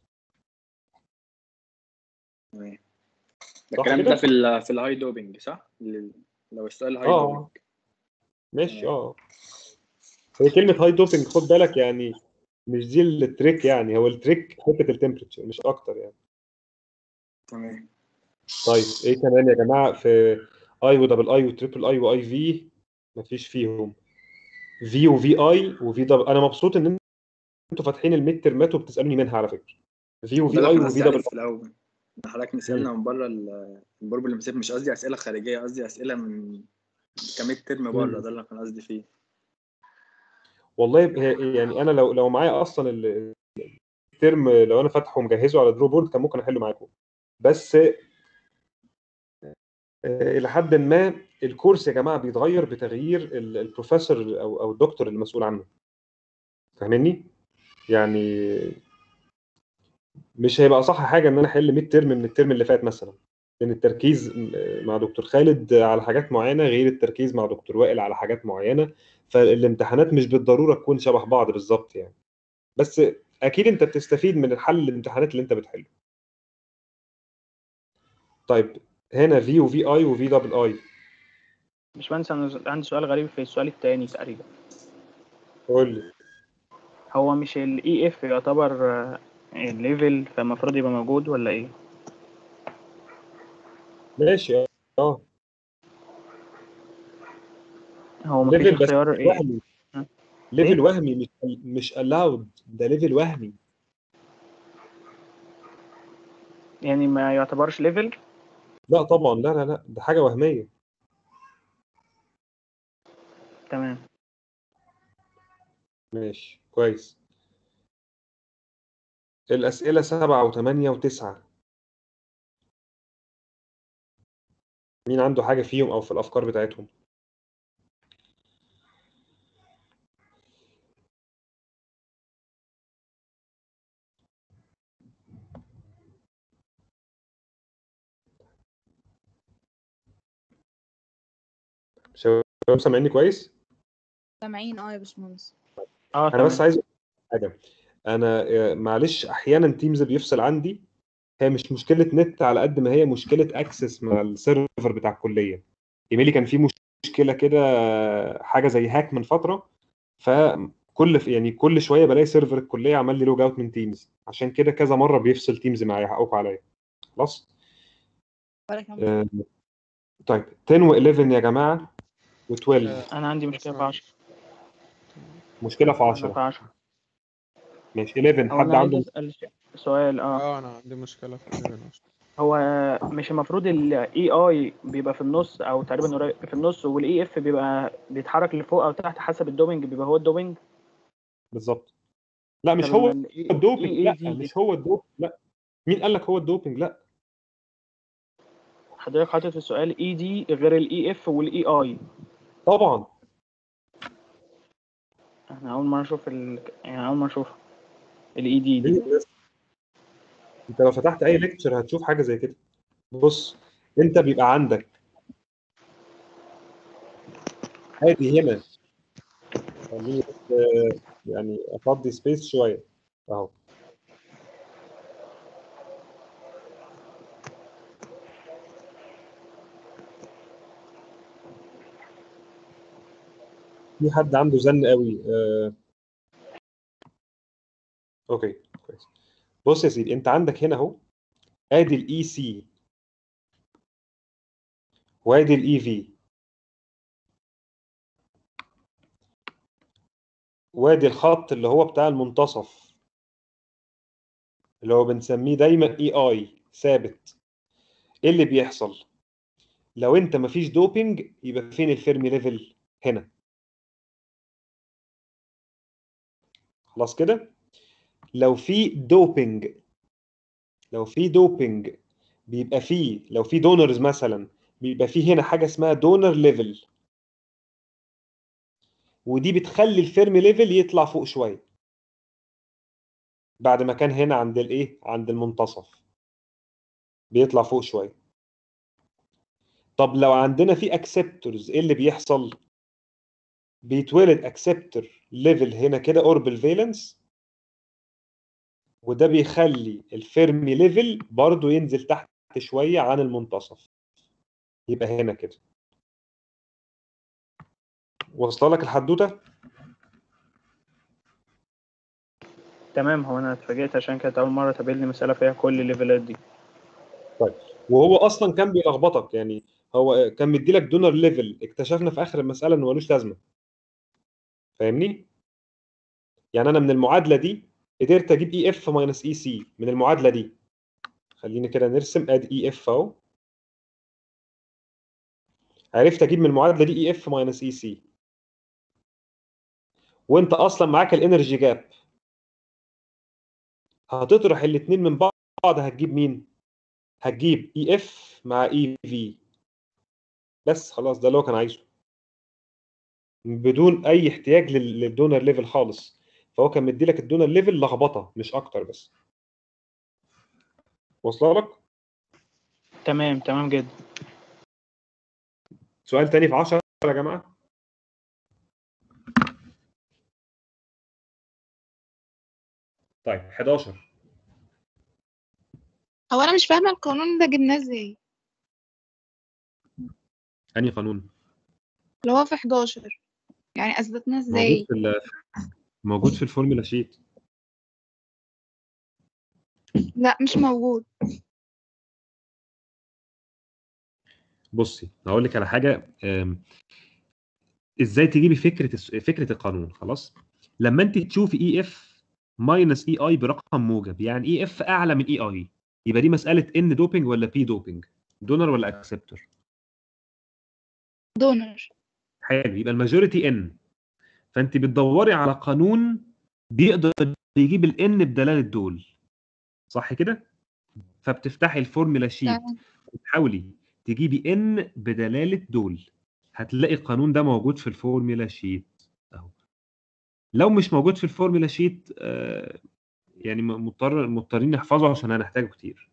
تمام. ده صح الكلام كده؟ ده في ال في الهاي دوبنج صح؟ ال- لو السؤال هاي دوبنج. اه ماشي. اه هي كلمه هاي دوبنج خد بالك يعني مش دي التريك، يعني هو التريك حته التمبريتشر مش اكتر يعني. تمام. طيب ايه كمان يا جماعه في اي ودبل اي وتريبل اي واي في؟ مفيش فيهم في وفي اي وفي دبل. انا مبسوط ان انتوا فاتحين الميد ترمات وبتسالوني منها على فكره. في وده وفي اللي اي كان وفي قصدي عليه دبل في الأول، إن حضرتك اي. مسألنا من بره ال- البروبلم، مش قصدي أسئلة خارجية، قصدي أسئلة من كمية ترم بره، ده اللي كان قصدي فيه. والله هي- يعني انا لو لو معايا اصلا ال- الترم لو انا فاتحه ومجهزه على درو بورد كان ممكن احله معاكم، بس آه، الى حد ما الكورس يا جماعه بيتغير بتغيير ال- البروفيسور او او الدكتور المسؤول عنه، فاهمني؟ يعني مش هيبقى صح حاجه ان انا احل ميد ترم من الترم اللي فات مثلا، لان التركيز مع دكتور خالد على حاجات معينه غير التركيز مع دكتور وائل على حاجات معينه، فالامتحانات مش بالضروره تكون شبه بعض بالظبط يعني. بس اكيد انت بتستفيد من الحل الامتحانات اللي انت بتحله. طيب هنا في وفي اي وفي دبل اي. باشمهندس انا عندي سؤال غريب في السؤال التاني تقريبا. قول لي. هو مش الاي اف يعتبر الليفل، فالمفروض يبقى موجود ولا ايه؟ ماشي اه هو مفيش ليفل بس اختيار ايه؟ وهمي، ها؟ ليفل ايه؟ وهمي مش مش allowed، ده ليفل وهمي. يعني ما يعتبرش ليفل؟ لا طبعا، لا لا لا، ده حاجه وهميه. تمام. ماشي كويس. الاسئله سبعة وثمانية وتسعة، مين عنده حاجه فيهم او في الافكار بتاعتهم؟ شباب سامعيني كويس؟ سامعين اه يا باشمهندس. اه انا بس تمام. عايز أقول حاجه. انا آه، معلش احيانا تيمز بيفصل عندي، هي مش مشكله نت على قد ما هي مشكله اكسس مع السيرفر بتاع الكليه. ايميلي كان في مشكله كده، آه، حاجه زي هاك من فتره، فكل يعني كل شويه بلاقي سيرفر الكليه عمل لي لوج اوت من تيمز، عشان كده كذا مره بيفصل تيمز معايا، حقكم عليا. خلاص. ولا كمان. آه، طيب عشرة و11 يا جماعه و12. آه، انا عندي مشكله في عشرة. مشكله في انا عشرة. في عشرة. ماشي احداشر، هو حد انا عايز عنده؟ اسال سؤال. اه اه انا عندي مشكله في الليفل اصلا. هو مش المفروض الاي اي بيبقى في النص او تقريبا قريب في النص، والاي اف بيبقى بيتحرك لفوق او تحت حسب الدوبنج، بيبقى هو الدوبنج؟ بالظبط. لا طب مش لما هو الاي الدوبنج، اي لا دي مش هو الدوبنج، لا. مين قال لك هو الدوبنج؟ لا. حضرتك حاطط في السؤال اي دي غير الاي اف والاي اي. طبعا. انا اول مره اشوف ال... يعني اول مره اشوف الاي دي دي. ليه بس؟ انت لو فتحت اي ليكتشر هتشوف حاجه زي كده. بص، انت بيبقى عندك ادي هنا، خليني بس آه، يعني افضي سبيس شويه اهو. في حد عنده زن قوي آه. اوكي كويس. بص يا سيدي، انت عندك هنا اهو، ادي الاي سي وادي الاي في وادي الخط اللي هو بتاع المنتصف اللي هو بنسميه دايما اي اي ثابت. ايه اللي بيحصل لو انت مفيش دوبينج؟ يبقى فين الفيرمي ليفل؟ هنا. خلاص كده. لو في دوبينج، لو في دوبينج بيبقى فيه، لو في دونرز مثلا، بيبقى فيه هنا حاجه اسمها دونر ليفل، ودي بتخلي الفيرمي ليفل يطلع فوق شويه بعد ما كان هنا عند الايه، عند المنتصف، بيطلع فوق شويه. طب لو عندنا في اكسبتورز، ايه اللي بيحصل؟ بيتولد اكسبتور ليفل هنا كده، اوربل فالنس، وده بيخلي الفيرمي ليفل برضو ينزل تحت شويه عن المنتصف، يبقى هنا كده. واصله لك الحدوته؟ تمام. هو انا اتفاجئت عشان كانت اول مره تقابلني مساله فيها كل الليفلات دي. طيب، وهو اصلا كان بيلخبطك، يعني هو كان مدي لك دونر ليفل، اكتشفنا في اخر المساله انه ملوش لازمه. فاهمني؟ يعني انا من المعادله دي قدرت اجيب اي اف ماينس اي سي من المعادله دي. خلينا كده نرسم، ادي اي اف اهو، عرفت اجيب من المعادله دي اي اف ماينس اي سي، وانت اصلا معاك الانرجي جاب، هتطرح الاثنين من بعض هتجيب مين؟ هتجيب اي اف مع اي في. بس خلاص، ده اللي هو كان عايزه، بدون اي احتياج لل- للدونر ليفل خالص. فهو كان مدي لك الدونر ليفل لخبطه مش اكتر بس. واصله لك؟ تمام تمام جدا. سؤال تاني في عشرة يا جماعه. طيب حداشر. هو انا مش فاهمه القانون ده جبناه ازاي، انهي قانون؟ اللي هو في حداشر، يعني اثبتناه موجود ازاي؟ في ال- موجود في الفورمولا شيت. لا مش موجود. بصي هقول لك على حاجه. أم، ازاي تجيبي فكره الس- فكره القانون. خلاص، لما انت تشوفي اي اف ماينس اي اي برقم موجب، يعني اي اف اعلى من اي اي، يبقى دي مساله ان دوبنج ولا بي دوبنج، دونر ولا اكسبتور. دونر. حلو، يبقى الماجوريتي ان. فانت بتدوري على قانون بيقدر يجيب الان بدلاله دول، صح كده؟ فبتفتحي الفورمولا شيت تمام. وتحاولي تجيبي ان بدلاله دول، هتلاقي القانون ده موجود في الفورمولا شيت اهو. لو مش موجود في الفورمولا شيت آه يعني م- مضطر مضطرين نحفظه عشان هنحتاجه كتير.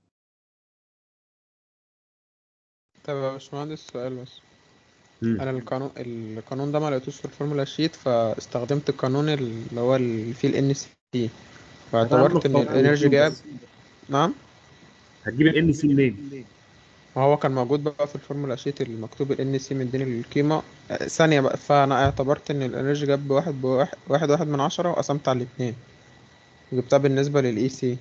طب يا باشمهندس سؤال بس. مم. انا القانون القانون ده ما لقيتوش في الفورمولا شيت، فاستخدمت القانون اللي هو اللي فيه الان سي، هتعمل فاعتبرت ان خطوة الانرجي جاب. بس. نعم. هتجيب الان سي منين؟ ما هو كان موجود بقى في الفورمولا شيت اللي مكتوب ال ان سي مديني القيمة آه، ثانية بقى، فأنا اعتبرت إن الانرجي جاب بواحد بواحد واحد واحد من عشرة، وقسمت على الاتنين وجبتها بالنسبة للإي سي،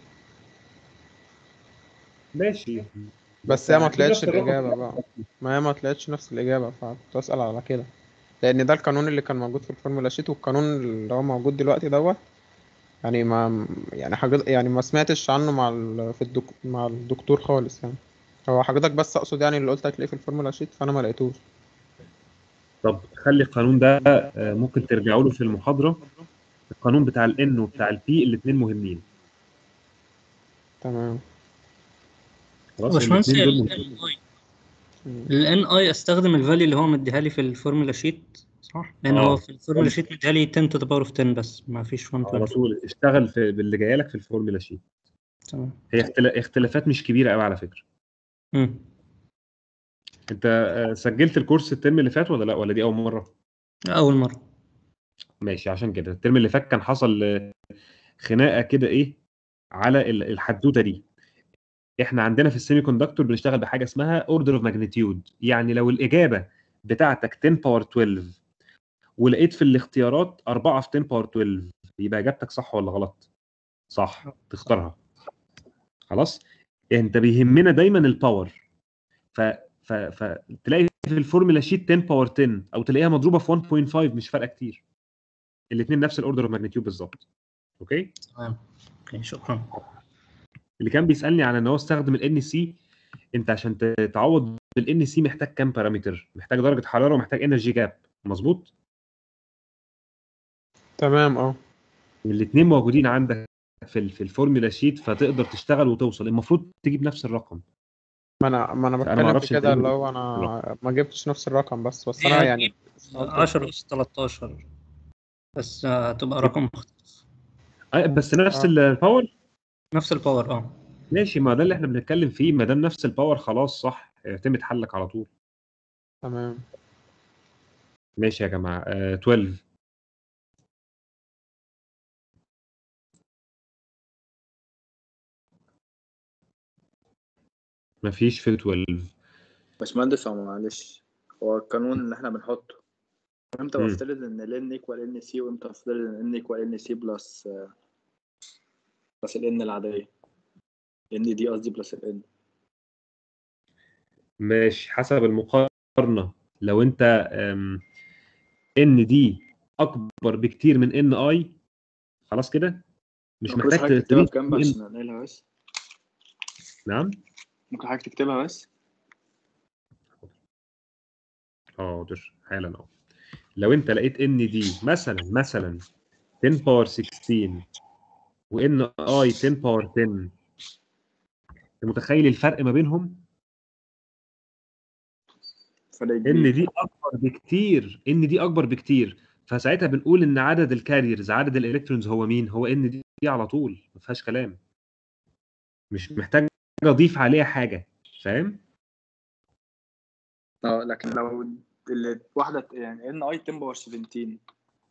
ماشي، بس بس هي ما هتجيب طلعتش نفس الرقم. الإجابة بقى. ما هي ما طلعتش نفس الإجابة، فكنت أسأل على كده، لأن ده القانون اللي كان موجود في الفورمولا شيت، والقانون اللي هو موجود دلوقتي دوت يعني ما يعني حاجة يعني ما سمعتش عنه مع ال... في الدك... مع الدكتور خالص يعني. هو حضرتك بس أقصد يعني اللي قلت هتلاقيه في الفورمولا شيت، فأنا ما لقيتوش. طب خلي القانون ده آه، ممكن ترجعوا له في المحاضرة. القانون بتاع الان وبتاع البي الاثنين مهمين. تمام. خلاص، باشمهندس الاثنين ال دول ان مهمين. اي ال ان اي استخدم الفاليو اللي هو مديها لي في الفورمولا شيت صح؟ لان هو اه، في الفورمولا شيت مديها لي عشرة to the power of عشرة بس ما فيش على مية وعشرين. طول اشتغل في باللي جاي لك في الفورمولا شيت. تمام. هي اختلا- اختلافات مش كبيره قوي على فكره. امم انت آه، سجلت الكورس الترم اللي فات ولا لا، ولا دي اول مره؟ اول مره. ماشي، عشان كده الترم اللي فات كان حصل آه، خناقه كده ايه على ال- الحدوته دي. احنا عندنا في السيمي كوندكتور بنشتغل بحاجه اسمها اوردر اوف ماجنتيود، يعني لو الاجابه بتاعتك عشرة باور اتناشر ولقيت في الاختيارات أربعة في عشرة باور اتناشر، يبقى اجابتك صح ولا غلط؟ صح، صح. تختارها. خلاص، انت بيهمنا دايما الباور. ف ف فتلاقي في الفورمولا شيت عشرة باور عشرة او تلاقيها مضروبه في واحد فاصلة خمسة، مش فارقه كتير. الاثنين نفس الاوردر اوف ماجنتيود بالظبط. اوكي. تمام. اوكي، شكرا. اللي كان بيسالني على ان هو استخدم الان سي، انت عشان ت- تعوض بالان سي محتاج كام بارامتر؟ محتاج درجه حراره ومحتاج انرجي جاب، مظبوط؟ تمام اه. الاثنين موجودين عندك في ال- في الفورمولا شيت، فتقدر تشتغل وتوصل. المفروض تجيب نفس الرقم. ما انا ما انا فانا ما بتكلم في اعرفش انت كده، ليه ما اللي جبتش هو الرقم. انا ما جبتش نفس الرقم، بس بس انا هي يعني هتجيب قلت عشرة أس تلتاشر بس هتبقى رقم مختلف. آه، بس نفس اه. الباور. نفس الباور اه. ماشي، ما ده اللي احنا بنتكلم فيه. ما دام نفس الباور خلاص صح، اعتمد حلك على طول. تمام. ماشي يا جماعه. آه اتناشر. مفيش في اتناشر. باشمهندس هو معلش، هو القانون اللي احنا بنحطه امتى مم. بفترض ان ال n equal n c، وامتى بفترض ان n equal n c بلس بلس ال n العادية، n دي قصدي بلس ال n. ماشي، حسب المقارنه. لو انت ام ان دي اكبر بكتير من ان اي، خلاص كده مش ممكن بس محتاج حضرتك تكتبها تضيف بكام ان. عشان انقلها بس؟ نعم. ممكن حضرتك تكتبها بس؟ حاضر حالا اهو. لو انت لقيت ان دي مثلا مثلا عشرة باور ستاشر وان اي عشرة باور عشرة، انت متخيل الفرق ما بينهم؟ فرق ان كبير. دي اكبر بكتير، ان دي اكبر بكتير. فساعتها بنقول ان عدد الكاريرز، عدد الالكترونز هو مين؟ هو ان دي, دي على طول، ما فيهاش كلام. مش محتاج اضيف عليها حاجه، فاهم؟ اه لكن لو اللي واحدة يعني n i عشرة باور سبعتاشر.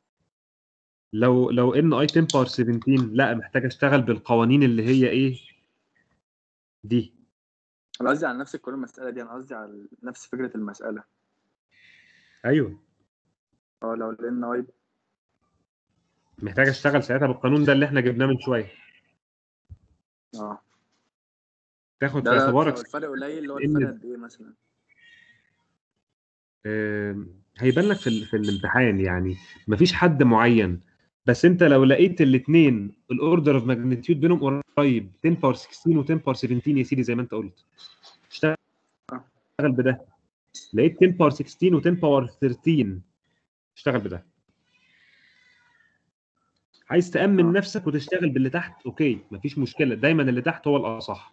لو لو ان اي عشرة باور سبعتاشر، لا، محتاج اشتغل بالقوانين اللي هي ايه دي. انا قصدي على نفس كل المسألة دي، انا قصدي على نفس فكرة المسألة. ايوه، اه لو ال n i محتاج اشتغل ساعتها بالقانون ده اللي احنا جبناه من شويه. اه تاخد ده في ده اعتبارك لو الفرق قليل، اللي هو الفرق ان قد ايه مثلا؟ آم، هيبان لك في ال... في الامتحان يعني، مفيش حد معين، بس انت لو لقيت الاثنين الاوردر اوف ماجنتيود بينهم قريب عشرة باور ستاشر و عشرة باور سبعتاشر يا سيدي زي ما انت قلت، اشتغل بده. لقيت عشرة باور ستاشر و عشرة باور تلتاشر، اشتغل بده. عايز تأمن اه نفسك وتشتغل باللي تحت، اوكي مفيش مشكله، دايما اللي تحت هو الاصح.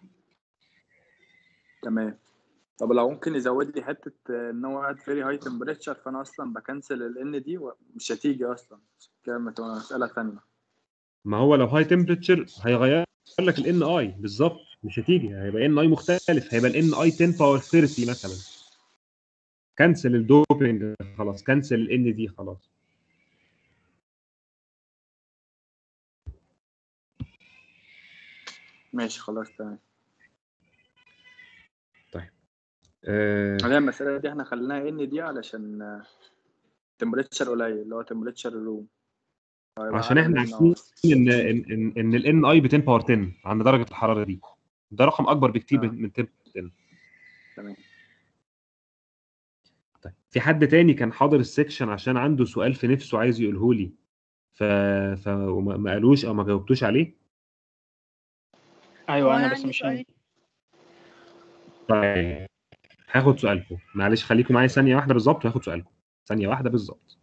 تمام. طب لو ممكن يزود لي حته آه، ان هو at very high temperature، فانا اصلا بكنسل ال ان دي ومش هتيجي اصلا، كده تبقى مساله ثانيه. ما هو لو هاي تمبريتشر هيغير لك الان اي بالظبط، مش هتيجي، هيبقى ان اي مختلف، هيبقى الان اي عشرة باور تلاتين مثلا. كنسل الدوبنج خلاص، كنسل الان دي خلاص. ماشي خلاص تمام. طيب آه هي المساله دي احنا خليناها ان دي علشان تمبريتشر قليل، اللي هو تمبريتشر الروم، هيبقى عشان اعلى من احنا ان اي. عارفين ان ان ان, إن الان اي ب عشرة باور عشرة عند درجه الحراره دي، ده رقم اكبر بكتير اه من عشرة باور عشرة. تمام. طيب في حد تاني كان حاضر السكشن عشان عنده سؤال في نفسه عايز يقوله لي، ف ف وما ما قالوش او ما جاوبتوش عليه؟ ايوه هو انا انا بس عندي مش هنا. سؤال. طيب هاخد سؤالكم، معلش خليكم معايا ثانيه واحده بالظبط وهاخد سؤالكم ثانيه واحده بالظبط.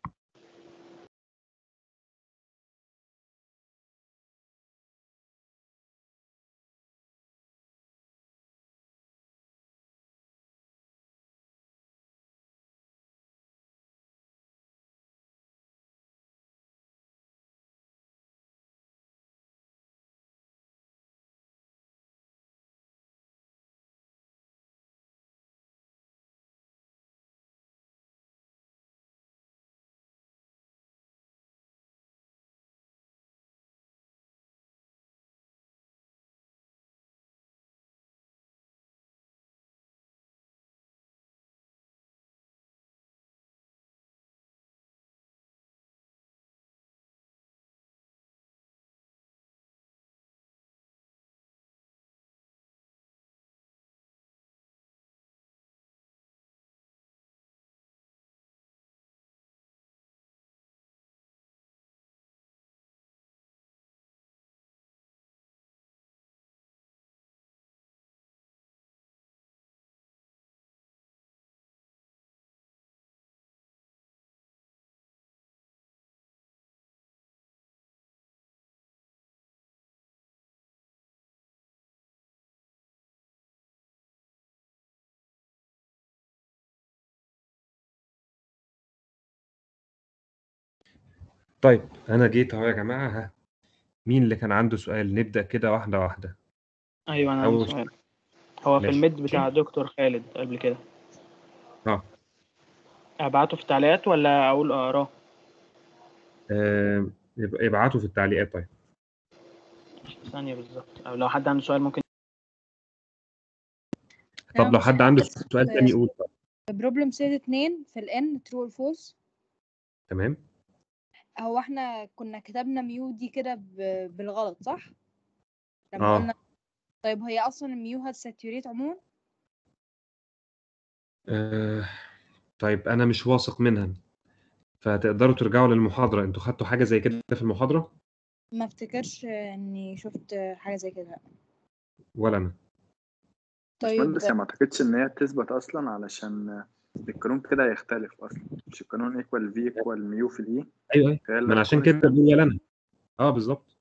طيب انا جيت اهو يا جماعه، ها مين اللي كان عنده سؤال؟ نبدا كده واحده واحده. ايوه انا عندي اول سؤال. هو في ماشي الميد بتاع دكتور خالد قبل كده، اه ابعته في التعليقات ولا اقول اقراه؟ آه، يبقى ابعتوا في التعليقات. طيب ثانيه بالظبط، او لو حد عنده سؤال ممكن. طب انا لو مش حد عنده سؤال تاني يقول. طيب بروبلم سيت اتنين في الان ترو فولس. تمام. هو احنا كنا كتبنا ميو دي كده ب- بالغلط صح لما اه قلنا؟ طيب هي اصلا الميو هتساتوريت عموما؟ آه، طيب انا مش واثق منها، فتقدروا ترجعوا للمحاضره. انتوا خدتوا حاجه زي كده في المحاضره؟ ما افتكرش اني شفت حاجه زي كده. ولا انا. طيب باشمهندس، هي ما اعتقدش ان هي تثبت اصلا، علشان القانون كده هيختلف اصلا، مش القانون ايكوال في ايكوال ميو في الاي، ايوه ايوه، فهي ما انا عشان اللي كده بقول ولا انا. اه بالظبط.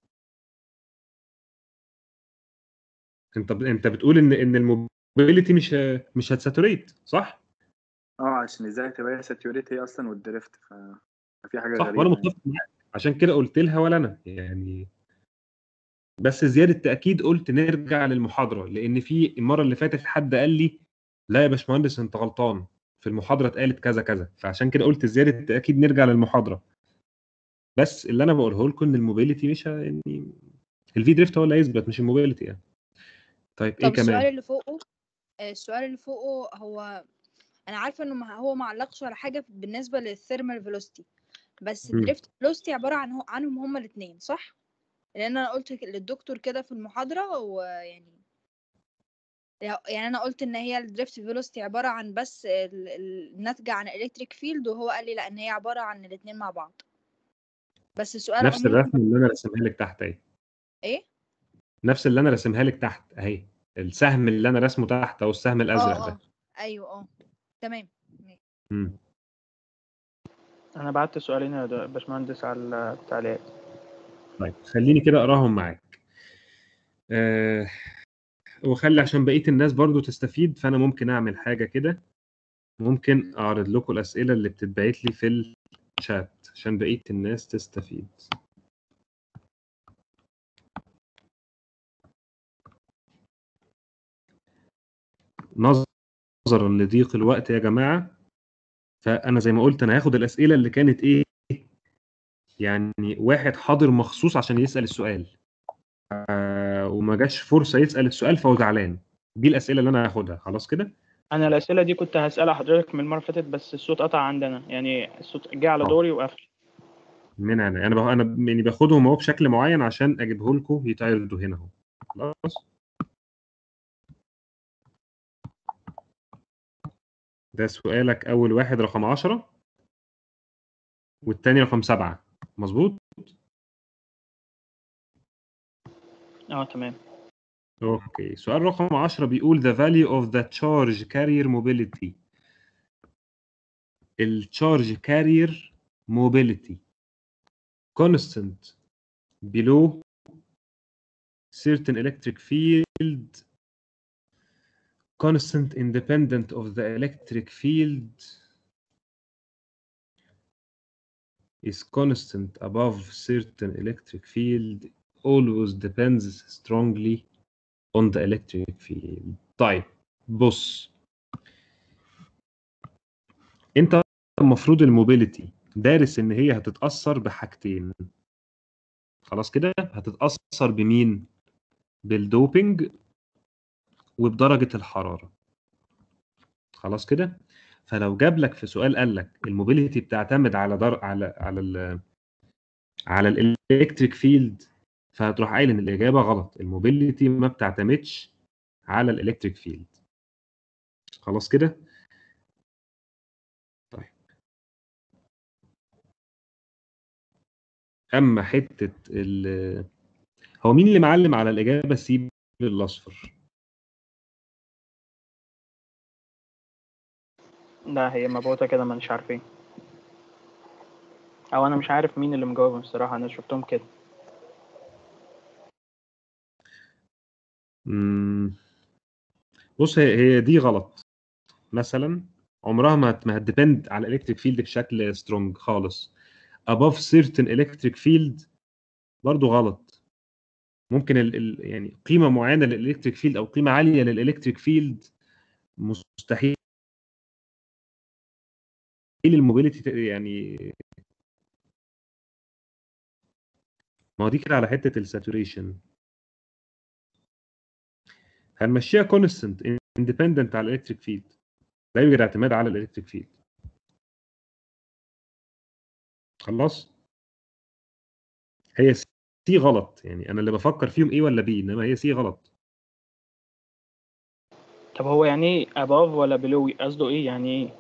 انت انت بتقول ان ان الموبيليتي مش مش هتساتوريت صح؟ اه عشان ازاي تبقى هي ساتيوريت هي اصلا والدريفت، ففي حاجه صح، وانا غريبه يعني. متفق معاك، عشان كده قلت لها ولا انا يعني. بس زياده تاكيد قلت نرجع للمحاضره، لان في المره اللي فاتت حد قال لي لا يا باشمهندس انت غلطان، في المحاضره اتقالت كذا كذا، فعشان كده قلت زياده تاكيد نرجع للمحاضره. بس اللي انا بقوله لكم ان الموبيليتي مش ه- يعني الفي دريفت هو اللي هيثبت مش الموبيليتي يعني. طيب ايه طب السؤال كمان؟ اللي فوقه السؤال اللي فوقه هو انا عارفه انه ما- هو ما علقش ولا حاجه بالنسبه للثيرمال فيلوسيتي، بس مم. الدريفت فيلوسيتي عباره عن عنهم هما الاثنين صح؟ لان انا قلت للدكتور كده في المحاضره ويعني يعني انا قلت ان هي الدريفت فيلوسيتي عباره عن بس ال- ال- الناتجه عن الالكتريك فيلد، وهو قال لي لا، ان هي عباره عن الاثنين مع بعض. بس السؤال نفس عموما الرسم اللي انا راسمها لك تحت اهي، ايه؟ نفس اللي انا راسمها لك تحت اهي، السهم اللي انا راسمه تحت او السهم الازرق اه ده. اه ايوه اه تمام. امم انا بعت سؤالين يا د- باشمهندس على التعليقات. طيب خليني كده اقراهم معاك. آه وخلي عشان بقيه الناس برضو تستفيد، فانا ممكن اعمل حاجه كده، ممكن اعرض لكم الاسئله اللي بتتبعت لي في الشات عشان بقيه الناس تستفيد. نظرا لضيق الوقت يا جماعه، فانا زي ما قلت انا هاخد الاسئله اللي كانت ايه، يعني واحد حاضر مخصوص عشان يسال السؤال آه وما جاش فرصه يسال السؤال فهو زعلان. دي الاسئله اللي انا هاخدها خلاص كده. انا الاسئله دي كنت هسالها حضرتك من المره اللي فاتت، بس الصوت قطع عندنا، يعني الصوت جه على اه دوري وقفل. من انا انا بخ- انا يعني باخدهم اهو بشكل معين عشان اجيبه لكم يتعرضوا هنا اهو. خلاص ده سؤالك اول واحد رقم عشرة والتاني رقم سبعة، مظبوط؟ اه تمام. اوكي سؤال رقم عشرة بيقول the value of the charge carrier mobility. ال charge carrier mobility constant below certain electric field, constant independent of the electric field is constant above certain electric field, always depends strongly on the electric field. طيب بص، انت المفروض الموبيليتي دارس ان هي هتتأثر بحاجتين، خلاص كده، هتتأثر بمين؟ بالدوبينج وبدرجة الحرارة، خلاص كده. فلو جاب لك في سؤال قال لك الموبيليتي بتعتمد على در... على على ال... على الالكتريك فيلد، فهتروح قايل ان الاجابه غلط، الموبيليتي ما بتعتمدش على الالكتريك فيلد، خلاص كده. طيب اما حته ال... هو مين اللي معلم على الاجابه سي بالاصفر؟ لا هي مبعوثه كده، ما مش عارفين، او انا مش عارف مين اللي مجاوبهم الصراحه، انا شفتهم كده. مم. بص هي هي دي غلط مثلا، عمرها ما ما هتديبند على الالكتريك فيلد بشكل سترونج خالص. above certain electric field برضو غلط، ممكن ال ال يعني قيمه معينه للالكتريك فيلد او قيمه عاليه للالكتريك فيلد مستحيل الموبيليتي يعني، ما هو دي كده على حته الساتوريشن، هنمشيها كونستنت اندبندنت على الالكتريك فيلد، لا يوجد اعتماد على الالكتريك فيلد، خلاص. هي سي غلط، يعني انا اللي بفكر فيهم ايه ولا بي، انما هي سي غلط. طب هو يعني ايه above ولا below؟ قصده ايه يعني ايه؟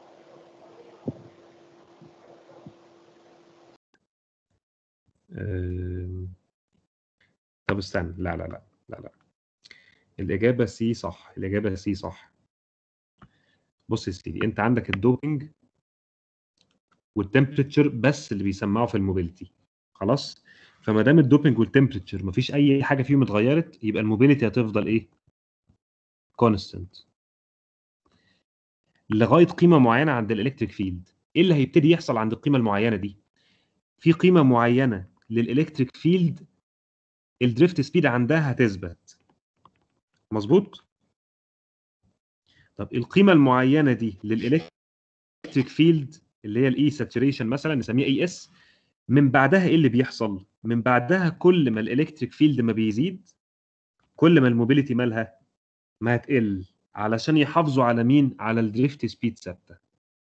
أم... طب استنى، لا لا لا لا لا الاجابه سي صح، الاجابه سي صح. بص يا سيدي، انت عندك الدوبينج والتمبريتشر بس اللي بيسمعوا في الموبيليتي، خلاص. فما دام الدوبينج والتمبريتشر مفيش اي حاجه فيهم اتغيرت، يبقى الموبيليتي هتفضل ايه؟ كونستنت لغايه قيمه معينه عند الالكتريك فيلد. ايه اللي هيبتدي يحصل عند القيمه المعينه دي؟ في قيمه معينه للالكتريك فيلد الدريفت سبيد عندها هتثبت، مظبوط. طب القيمه المعينه دي للالكتريك فيلد اللي هي الاي ساتوريشن مثلا نسميها اي اس، من بعدها ايه اللي بيحصل؟ من بعدها كل ما الالكتريك فيلد ما بيزيد كل ما الموبيليتي مالها ما هتقل، علشان يحافظوا على مين؟ على الدريفت سبيد ثابته،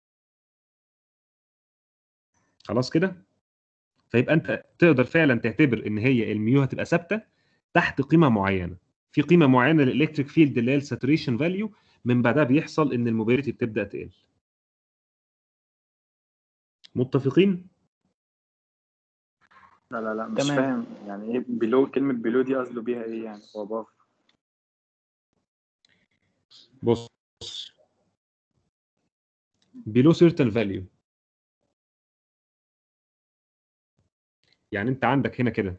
خلاص كده. فيبقى انت تقدر فعلا تعتبر ان هي الميو هتبقى ثابته تحت قيمه معينه، في قيمه معينه للالكتريك فيلد اللي هي الساتوريشن فاليو، من بعدها بيحصل ان الموبيليتي بتبدا تقل. متفقين؟ لا لا لا مش تمام. فاهم يعني ايه بيلو، كلمة بيلو دي قصده بيها ايه يعني هو باف؟ بص below certain value، يعني انت عندك هنا كده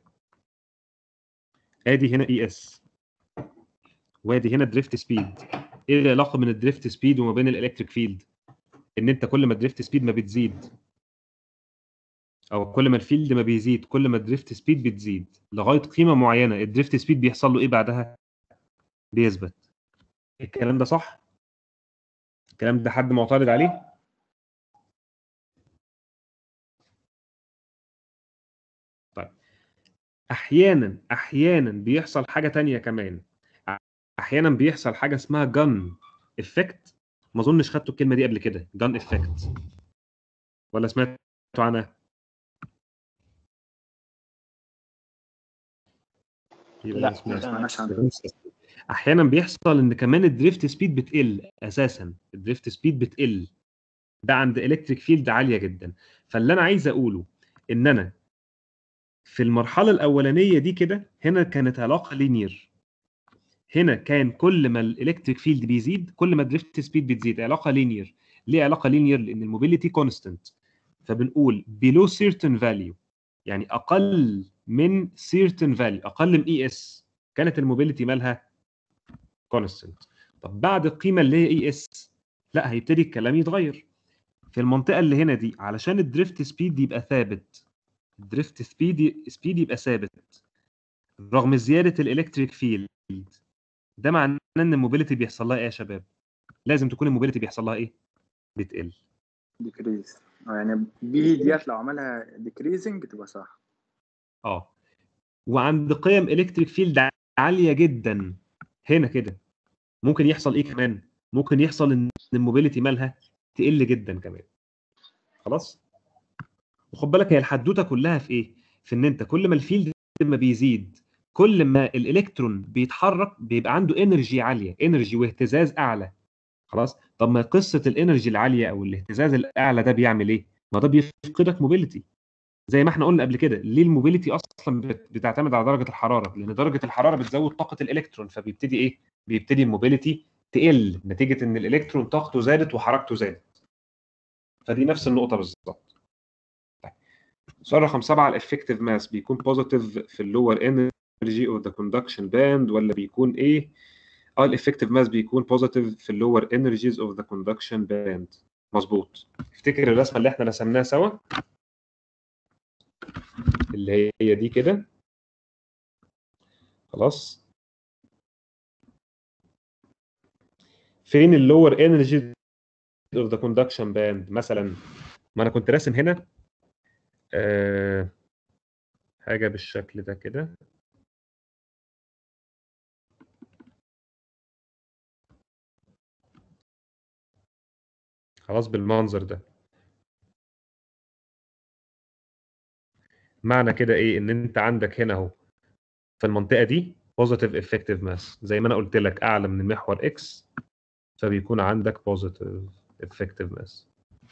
ادي هنا اي اس، وادي هنا دريفت سبيد. ايه العلاقه بين الدريفت سبيد وما بين الالكتريك فيلد؟ ان انت كل ما الدريفت سبيد ما بتزيد، او كل ما الفيلد ما بيزيد، كل ما الدريفت سبيد بتزيد لغايه قيمه معينه، الدريفت سبيد بيحصل له ايه بعدها؟ بيثبت. الكلام ده صح؟ الكلام ده حد معترض عليه؟ طيب احيانا احيانا بيحصل حاجه تانية كمان. احيانا بيحصل حاجه اسمها جن افكت. ما اظنش خدتوا الكلمه دي قبل كده، جن افكت، ولا سمعتوا عنها؟ يبقى لا انا ما سمعت. سمعناش عنها. احيانا بيحصل ان كمان الدريفت سبيد بتقل، اساسا الدريفت سبيد بتقل، ده عند الكتريك فيلد عاليه جدا. فاللي انا عايز اقوله ان انا في المرحله الاولانيه دي كده، هنا كانت علاقه لينير. هنا كان كل ما الالكتريك فيلد بيزيد كل ما الدريفت سبيد بتزيد، علاقه لينير. ليه علاقه لينير؟ لان الموبيليتي كونستنت. فبنقول below certain value، يعني اقل من certain value، اقل من اي اس، كانت الموبيليتي مالها كونستنت. طب بعد القيمه اللي هي اي اس، لا هيبتدي الكلام يتغير. في المنطقه اللي هنا دي علشان الدريفت سبيد يبقى ثابت، الدريفت سبيد سبيد يبقى ثابت رغم زياده الالكتريك فيلد، ده معناه ان الموبيليتي بيحصل لها ايه يا شباب؟ لازم تكون الموبيليتي بيحصل لها ايه؟ بتقل. ديكريز يعني بي ديت لو عملها ديكريزنج تبقى صح. اه وعند قيم الكتريك فيلد عاليه جدا هنا كده ممكن يحصل ايه كمان؟ ممكن يحصل ان الموبيليتي مالها تقل جدا كمان. خلاص؟ وخد بالك هي الحدوته كلها في ايه؟ في ان انت كل ما الفيلد ما بيزيد كل ما الالكترون بيتحرك بيبقى عنده انرجي عاليه، انرجي واهتزاز اعلى. خلاص؟ طب ما قصه الانرجي العاليه او الاهتزاز الاعلى ده بيعمل ايه؟ ما ده بيفقدك موبيليتي. زي ما احنا قلنا قبل كده، ليه الموبيليتي اصلا بت- بتعتمد على درجه الحراره؟ لان درجه الحراره بتزود طاقه الالكترون، فبيبتدي ايه؟ بيبتدي الموبيليتي تقل نتيجه ان الالكترون طاقته زادت وحركته زادت. فدي نفس النقطه بالظبط. سؤال رقم سبعة، الافكتيف ماس بيكون بوزيتيف في اللور انرجي اوف ذا كوندكشن باند ولا بيكون ايه؟ اه الافكتيف ماس بيكون بوزيتيف في اللور انرجيز اوف ذا كوندكشن باند. مظبوط. افتكر الرسمه اللي احنا رسمناها سوا اللي هي دي كده. خلاص؟ فين اللور انرجي اوف ذا كوندكشن باند مثلا؟ ما انا كنت راسم هنا آه حاجه بالشكل ده كده. خلاص بالمنظر ده. معنى كده ايه؟ ان انت عندك هنا اهو في المنطقه دي بوزيتيف افكتيف ماس، زي ما انا قلت لك اعلى من المحور اكس فبيكون عندك بوزيتيف افكتيف ماس.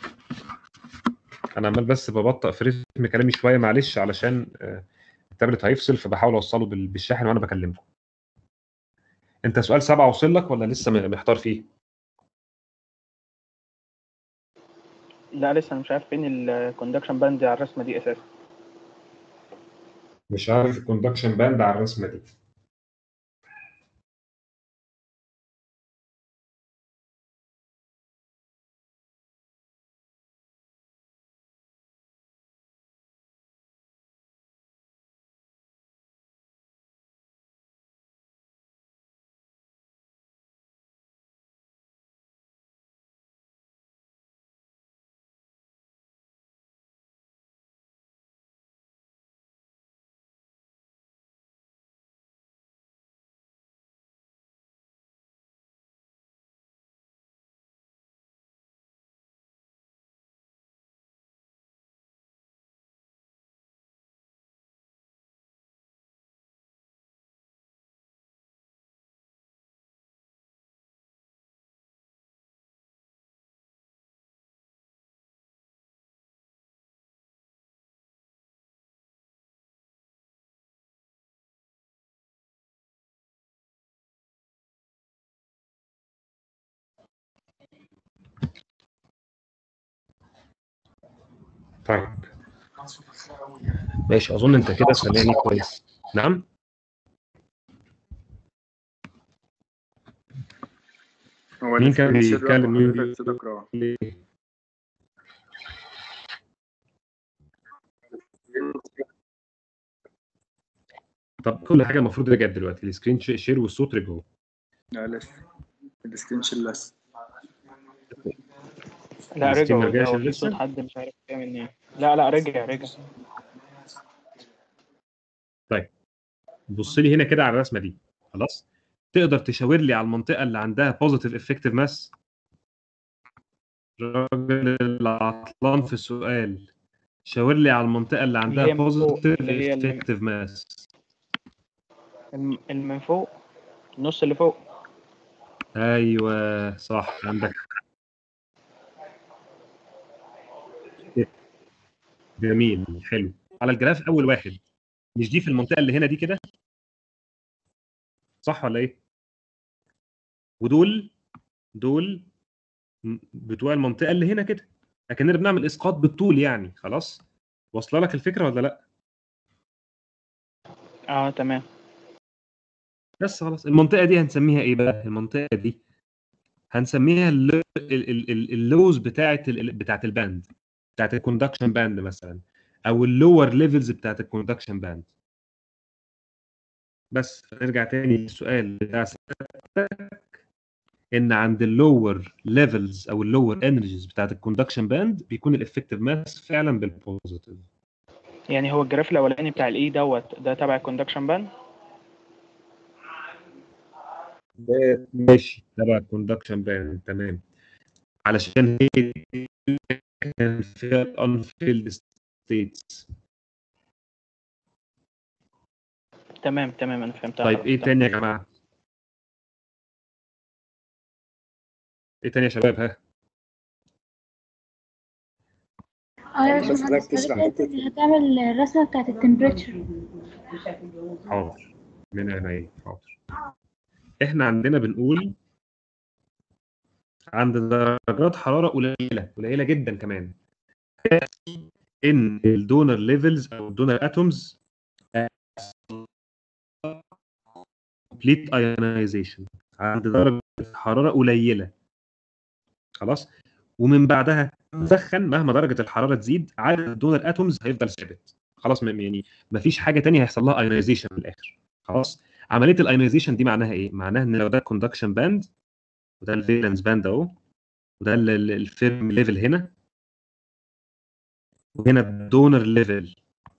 انا عمال بس ببطأ في رتم كلامي شويه معلش علشان آه، التابلت هيفصل، فبحاول اوصله بال- بالشاحن وانا بكلمكم. انت سؤال سبعة وصل لك ولا لسه محتار فيه؟ لا لسه انا مش عارف فين الكوندكشن باند على الرسمه دي اساسا. مش عارف الكوندكشن باند على الرسمه دي. طيب ماشي، اظن انت كده سامعني كويس. نعم هو مين كان السكرين شير بيتكلم؟ مين حضرتك صوتك راح. بيقول لي؟ طب كل حاجه المفروض رجعت دلوقتي، السكرين شير والصوت رجعوا. لا لسه السكرين شير لسه. لا السكرين ما رجعوا، ده رجعش هو في صوت لسه. حد مش عارف جاي منين. لا لا رجع رجع. طيب بص لي هنا كده على الرسمه دي. خلاص تقدر تشاور لي على المنطقه اللي عندها بوزيتيف افكتيف ماس؟ الراجل العطلان في السؤال شاور لي على المنطقه اللي اللي عندها هي من فوق، بوزيتيف اللي هي اللي افكتيف ماس. الم- اللي من فوق، النص اللي فوق. ايوه صح عندك. جميل حلو. على الجراف اول واحد، مش دي في المنطقه اللي هنا دي كده، صح ولا ايه؟ ودول دول م- بتوع المنطقه اللي هنا كده، لكننا بنعمل اسقاط بالطول يعني. خلاص واصله لك الفكره ولا لا؟ اه تمام. بس خلاص المنطقه دي هنسميها ايه بقى؟ المنطقه دي هنسميها الل- ال- ال- ال- اللوز بتاعه ال- بتاعه الباند، بتاعه الكوندكشن باند مثلا، او اللور ليفلز بتاعه الكوندكشن باند. بس نرجع تاني للسؤال بتاع سيادتك، ان عند اللور ليفلز او اللور انرجيز بتاعه الكوندكشن باند بيكون الافكتيف ماس فعلا بالبوزيتيف. يعني هو الجراف الاولاني بتاع الاي دوت ده تبع الكوندكشن باند. ده ماشي تبع الكوندكشن باند تمام، علشان هي كان فيها الانفيلد ستيتس. تمام تمام انا فهمتها. طيب خلاص ايه تمام. تاني يا جماعه؟ ايه تاني يا شباب؟ ها اه يا بس باشمهندس حضرتك تشرح حضرتك حته هتعمل الرسمة بتاعت التمبريتشر. حاضر من عينيا حاضر. احنا عندنا بنقول عند درجات حراره قليله قليله جدا كمان ان الدونر ليفلز او الدونر اتومز كومبليت ايونايزيشن عند درجه حراره قليله. خلاص ومن بعدها نسخن، مهما درجه الحراره تزيد عدد الدونر اتومز هيفضل ثابت. خلاص م- يعني مفيش حاجه ثانيه هيحصل لها ايونايزيشن في الاخر. خلاص عمليه الايونايزيشن دي معناها ايه؟ معناها ان لو ده كوندكشن باند وده الفالنس باند اهو، وده ال- ال- الفيرم ليفل هنا، وهنا الدونر ليفل.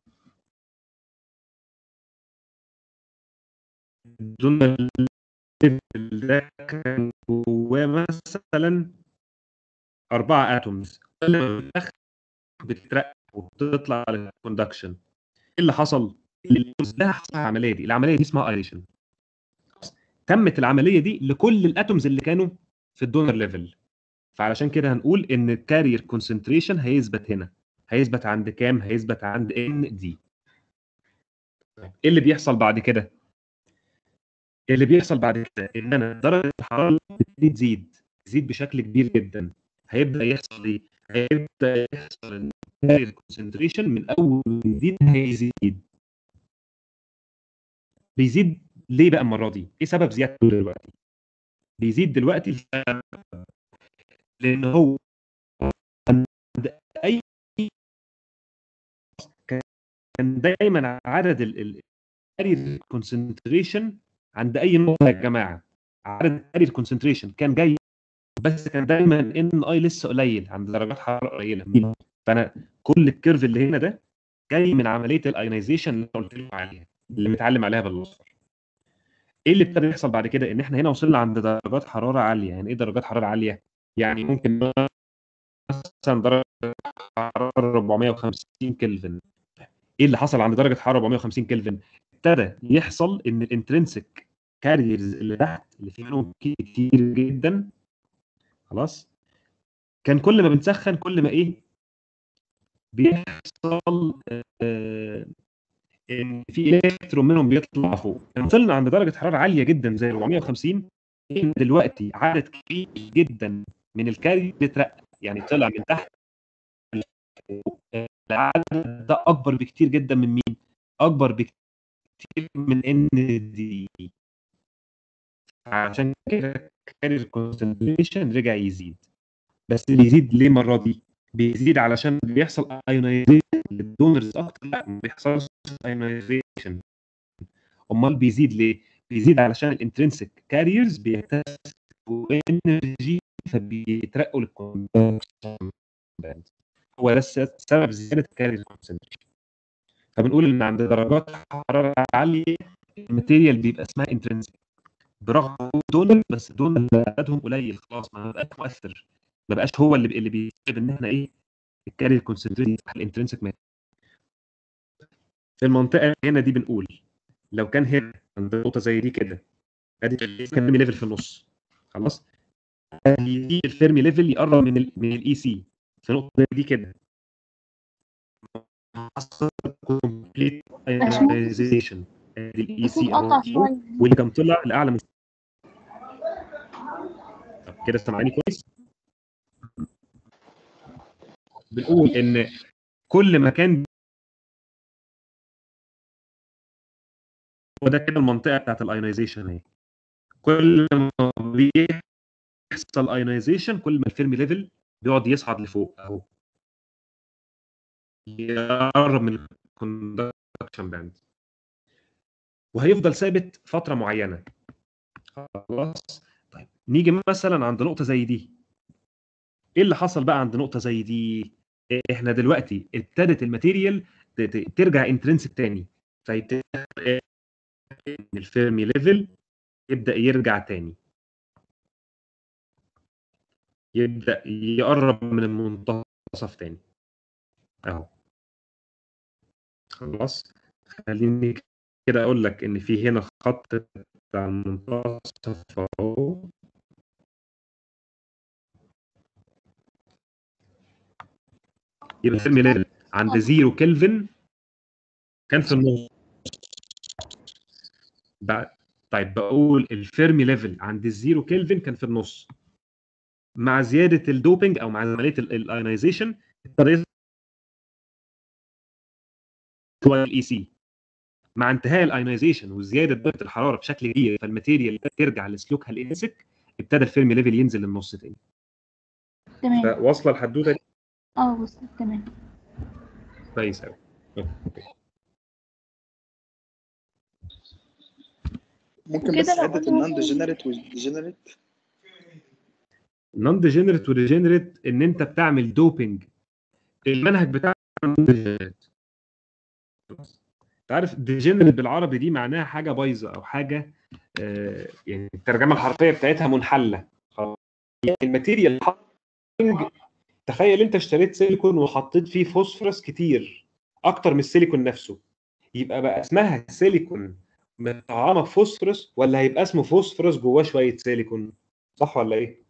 الدونر ليفل ده كان جواه مثلا أربعة اتومز، كل ما بتدخل بتترقى وبتطلع للكوندكشن. ايه اللي حصل؟ اللي ده حصل العمليه دي، العمليه دي اسمها ايريشن. تمت العمليه دي لكل الاتومز اللي كانوا في الدونر ليفل. فعلشان كده هنقول ان الكارير كونسنتريشن هيثبت هنا، هيثبت عند كام؟ هيثبت عند ان دي. ايه اللي بيحصل بعد كده؟ اللي بيحصل بعد كده ان انا درجه الحراره بتبتدي تزيد تزيد بشكل كبير جدا. هيبدا يحصل ايه؟ هيبدا يحصل ان الكارير كونسنتريشن من اول جديد هيزيد. بيزيد ليه بقى المره دي؟ ايه سبب زيادته دلوقتي؟ بيزيد دلوقتي لسبب، لان هو عند اي كان دايما عدد الكارير كونسنتريشن عند اي نقطه يا جماعه، عدد الكارير كونسنتريشن كان جاي، بس كان دايما ان اي لسه قليل عند درجات حراره قليله. فانا كل الكيرف اللي هنا ده جاي من عمليه الايونايزيشن اللي قلت لكم عليها، اللي متعلم عليها بالاصفر. ايه اللي ابتدى يحصل بعد كده؟ ان احنا هنا وصلنا عند درجات حراره عاليه. يعني ايه درجات حراره عاليه؟ يعني ممكن مثلا درجه حراره أربعمائة وخمسين كلفن. ايه اللي حصل عند درجه حراره أربعمائة وخمسين كلفن؟ ابتدى يحصل ان الانترنسك كاريرز اللي تحت اللي في منهم كتير جدا، خلاص كان كل ما بنسخن كل ما ايه بيحصل آه ان في الكترون منهم بيطلع فوق. لما وصلنا عند درجه حراره عاليه جدا زي أربعمائة وخمسين، دلوقتي عدد كبير جدا من الكاري بيترقى، يعني طلع من تحت العدد ده اكبر بكتير جدا من مين؟ اكبر بكتير من ان دي. عشان كده كان الكونسنتريشن رجع يزيد. بس بيزيد ليه المره دي؟ بيزيد علشان بيحصل ايونايزيشن للدونرز اكتر. لا ما بيحصلش ايونايزيشن. امال بيزيد ليه؟ بيزيد علشان الانترنسك كاريرز بيكتسبوا انرجي فبيترقوا للكونسنتريشن باند. هو ده سبب زياده الكارير كونسنتريشن. فبنقول ان عند درجات حراره عاليه الماتيريال بيبقى اسمها انترنسك برغم دونر، بس دونر عددهم قليل خلاص ما بقاش مؤثر، ما بقاش هو اللي اللي بيسبب ان احنا ايه الكارير كونسنتريشن الانترنسك مات. في المنطقه هنا دي بنقول لو كان هنا عند نقطه زي دي كده ادي الفيرمي ليفل في النص خلاص، دي الفيرمي ليفل يقرب من ال من الاي سي في نقطه دي كده حصل كومبليت ايونايزيشن. ادي الاي سي اهو واللي كان طلع لاعلى مستوى. طب كده سامعيني كويس؟ بنقول ان كل ما كان وده كده المنطقه بتاعت الايونايزيشن اهي، كل ما بيحصل ايونايزيشن كل ما الفيرمي ليفل بيقعد يصعد لفوق اهو يقرب من الكوندكشن باند وهيفضل ثابت فتره معينه خلاص. طيب نيجي مثلا عند نقطه زي دي. ايه اللي حصل بقى عند نقطه زي دي؟ احنا دلوقتي ابتدت الماتيريال ترجع انترنسك تاني، فيبتدي الفيرمي ليفل يبدا يرجع تاني، يبدا يقرب من المنتصف تاني اهو خلاص. خليني كده اقول لك ان في هنا خط بتاع المنتصف اهو، يبقى الفيرمي ليفل عند زيرو كلفن كان في النص. طيب بقول الفيرمي ليفل عند الزيرو كلفن كان في النص، مع زياده الدوبنج او مع عمليه الايونايزيشن ابتدى يطلع الاي سي. مع انتهاء الايونايزيشن وزياده درجه الحراره بشكل كبير فالماتيريال ترجع لسلوكها الانسك، ابتدى الفيرمي ليفل ينزل للنص تاني. تمام. واصله الحدوته دي؟ اه وصلت تمام. كويس قوي. ممكن بس حته النون ديجنريت والديجنريت. النون ديجنريت والديجنريت ان انت بتعمل دوبنج. المنهج بتاع النون ديجنريت انت عارف ديجنريت بالعربي دي معناها حاجه بايظه او حاجه آه يعني الترجمه الحرفيه بتاعتها منحله. يعني الماتيريال تخيل انت اشتريت سيليكون وحطيت فيه فوسفورس كتير اكتر من السيليكون نفسه، يبقى بقى اسمها سيليكون مطعمه بفوسفورس ولا هيبقى اسمه فوسفورس جواه شويه سيليكون؟ صح ولا ايه؟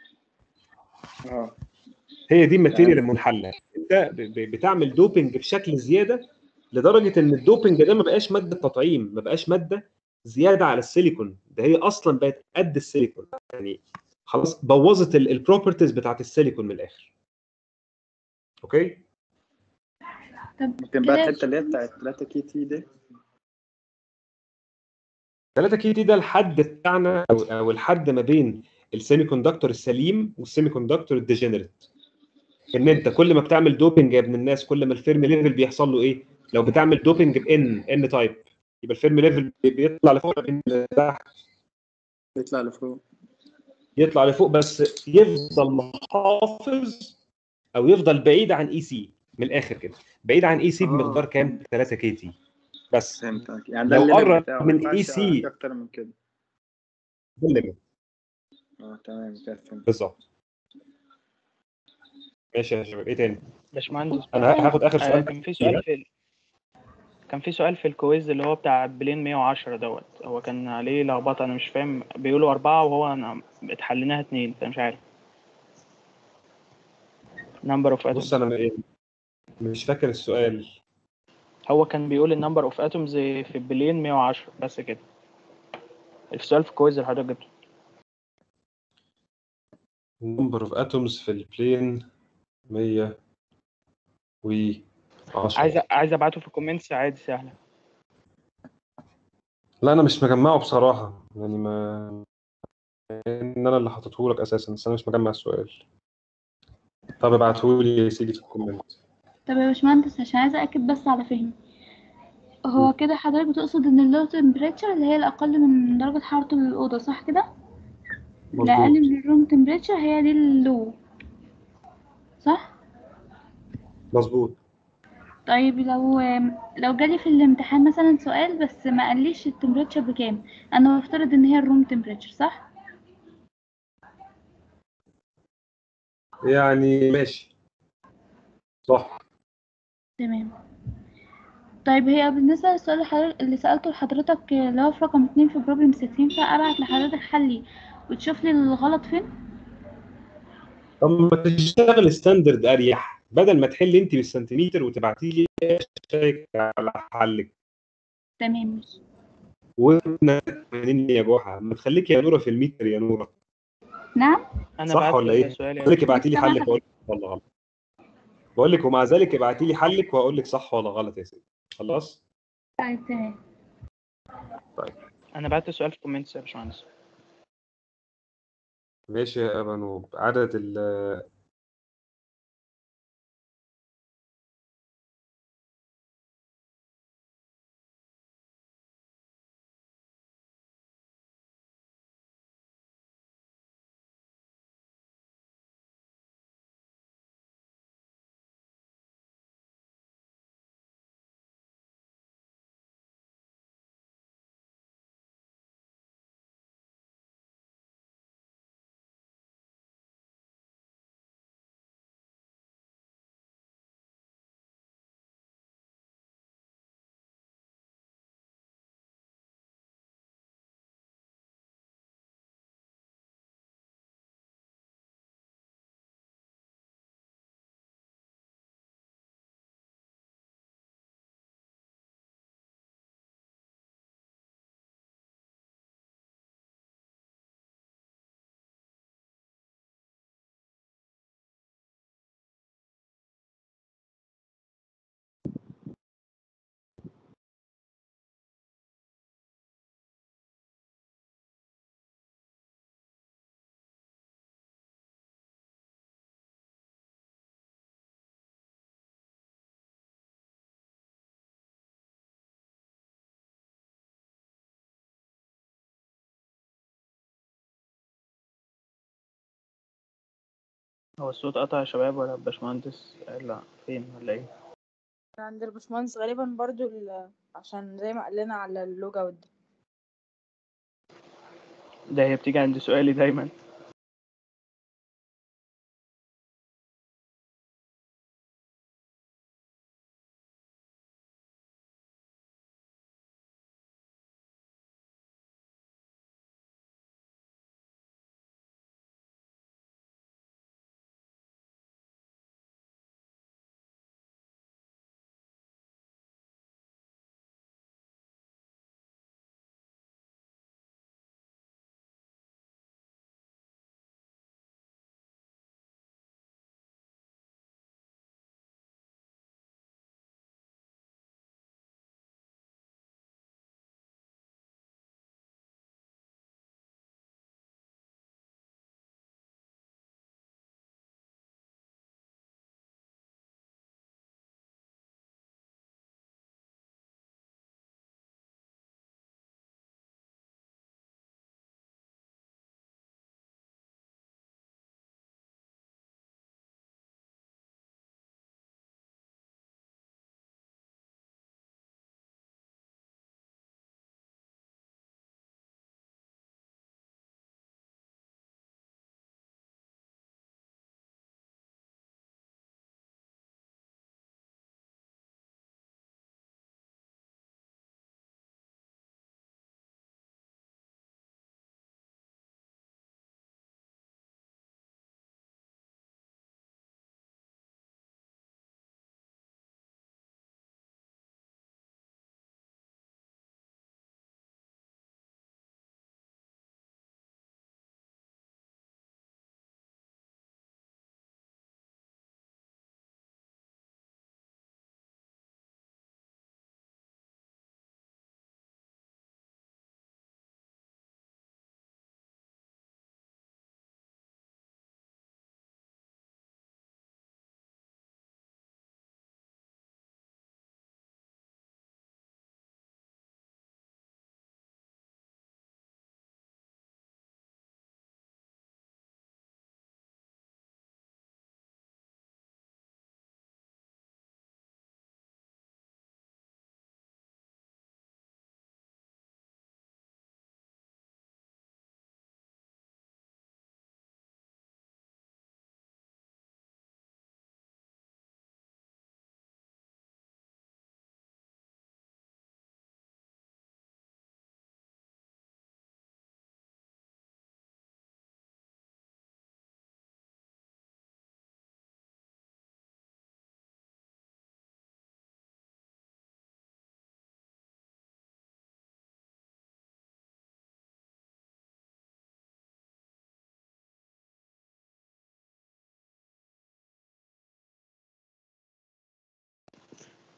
اه هي دي الماتيريال المنحله. انت بتعمل دوبنج بشكل زياده لدرجه ان الدوبنج ده ما بقاش ماده تطعيم، ما بقاش ماده زياده على السيليكون، ده هي اصلا بقت قد السيليكون، يعني خلاص بوظت البروبرتيز بتاعت السيليكون من الاخر. اوكي؟ ممكن بقى الحته اللي هي بتاعت ثلاثة كي تي دي. ثلاثة كي تي ده الحد بتاعنا او او الحد ما بين السيمي كوندكتور السليم والسيمي كوندكتور الديجنريت. ان انت كل ما بتعمل دوبنج يا ابن الناس كل ما الفيرمي ليفل بيحصل له ايه؟ لو بتعمل دوبنج بان ان تايب يبقى الفيرمي ليفل بيطلع لفوق لتحت. بيطلع لفوق. يطلع لفوق بس يفضل محافظ او يفضل بعيد عن اي سي من الاخر كده، بعيد عن اي سي بمقدار كام؟ ثلاثة كي تي بس. فهمتك، يعني ده لو الليميت قرب بتاعه من اي سي اكتر من كده. ده الليميت. اه تمام كده فهمت. بالظبط. ماشي يا شباب، ايه تاني؟ باشمهندس انا هاخد اخر آه سؤال. كان في سؤال في ال... كان في سؤال في الكويز اللي هو بتاع بلين مية وعشرة دوت، هو كان عليه لخبطه انا مش فاهم، بيقولوا أربعة وهو انا اتحليناها اتنين فانا مش عارف. نمبر اوف اتومز. بص انا مش فاكر السؤال. هو كان بيقول النمبر اوف اتومز في بلين مية وعشرة بس كده. السؤال في الكويز اللي حضرتك جبته. number of atoms في البلين مية و عشرة. عايز عايز ابعته في الكومنتس عادي سهله. لا انا مش مجمعه بصراحه، يعني ما ان انا اللي حاطته لك اساسا، بس انا مش مجمع السؤال. طب ابعته لي يا سيدي في الكومنت. طب يا باشمهندس عشان عايزة أأكد بس على فهمي، هو م. كده حضرتك بتقصد إن اللو تمبريتشر اللي هي الأقل من درجة حرارة الأوضة صح كده؟ الأقل مظبوط من الروم تمبريتشر هي دي اللو صح؟ مظبوط. طيب لو لو جالي في الامتحان مثلا سؤال بس ما قاليش التمبريتشر بكام، أنا بفترض إن هي الروم تمبريتشر صح؟ يعني ماشي صح. تمام. طيب هي بالنسبة للسؤال اللي حضرتك اللي سألته لحضرتك اللي هو في رقم اتنين في بروبلم ستة، ينفع أبعت لحضرتك حلي وتشوف لي الغلط فين؟ طب ما تشتغل ستاندرد اريح، بدل ما تحل انت بالسنتيمتر وتبعتي لي شيك على حلك. تمام ماشي. وابنك منين يا جحا، ما تخليك يا نوره في المتر يا نوره. نعم. انا صح بعت ولا ايه؟ سؤالي يا بقول لك باشمهندس. ابعتي لي سامعة حلك واقول حضرتك. لك ولا غلط. بقول لك ومع ذلك ابعتي لي حلك واقول لك صح ولا غلط يا سيدي. خلاص. طيب تمام. طيب انا بعت السؤال في الكومنتس يا باشمهندس. ماشي يا ابانوب. عدد ال هو الصوت قطع يا شباب ولا باشمهندس؟ لا فين ولا ايه؟ عند الباشمهندس غالبا برضو ال- عشان زي ما قال لنا على اللوج اوت ده. ده هي بتيجي عند سؤالي دايما.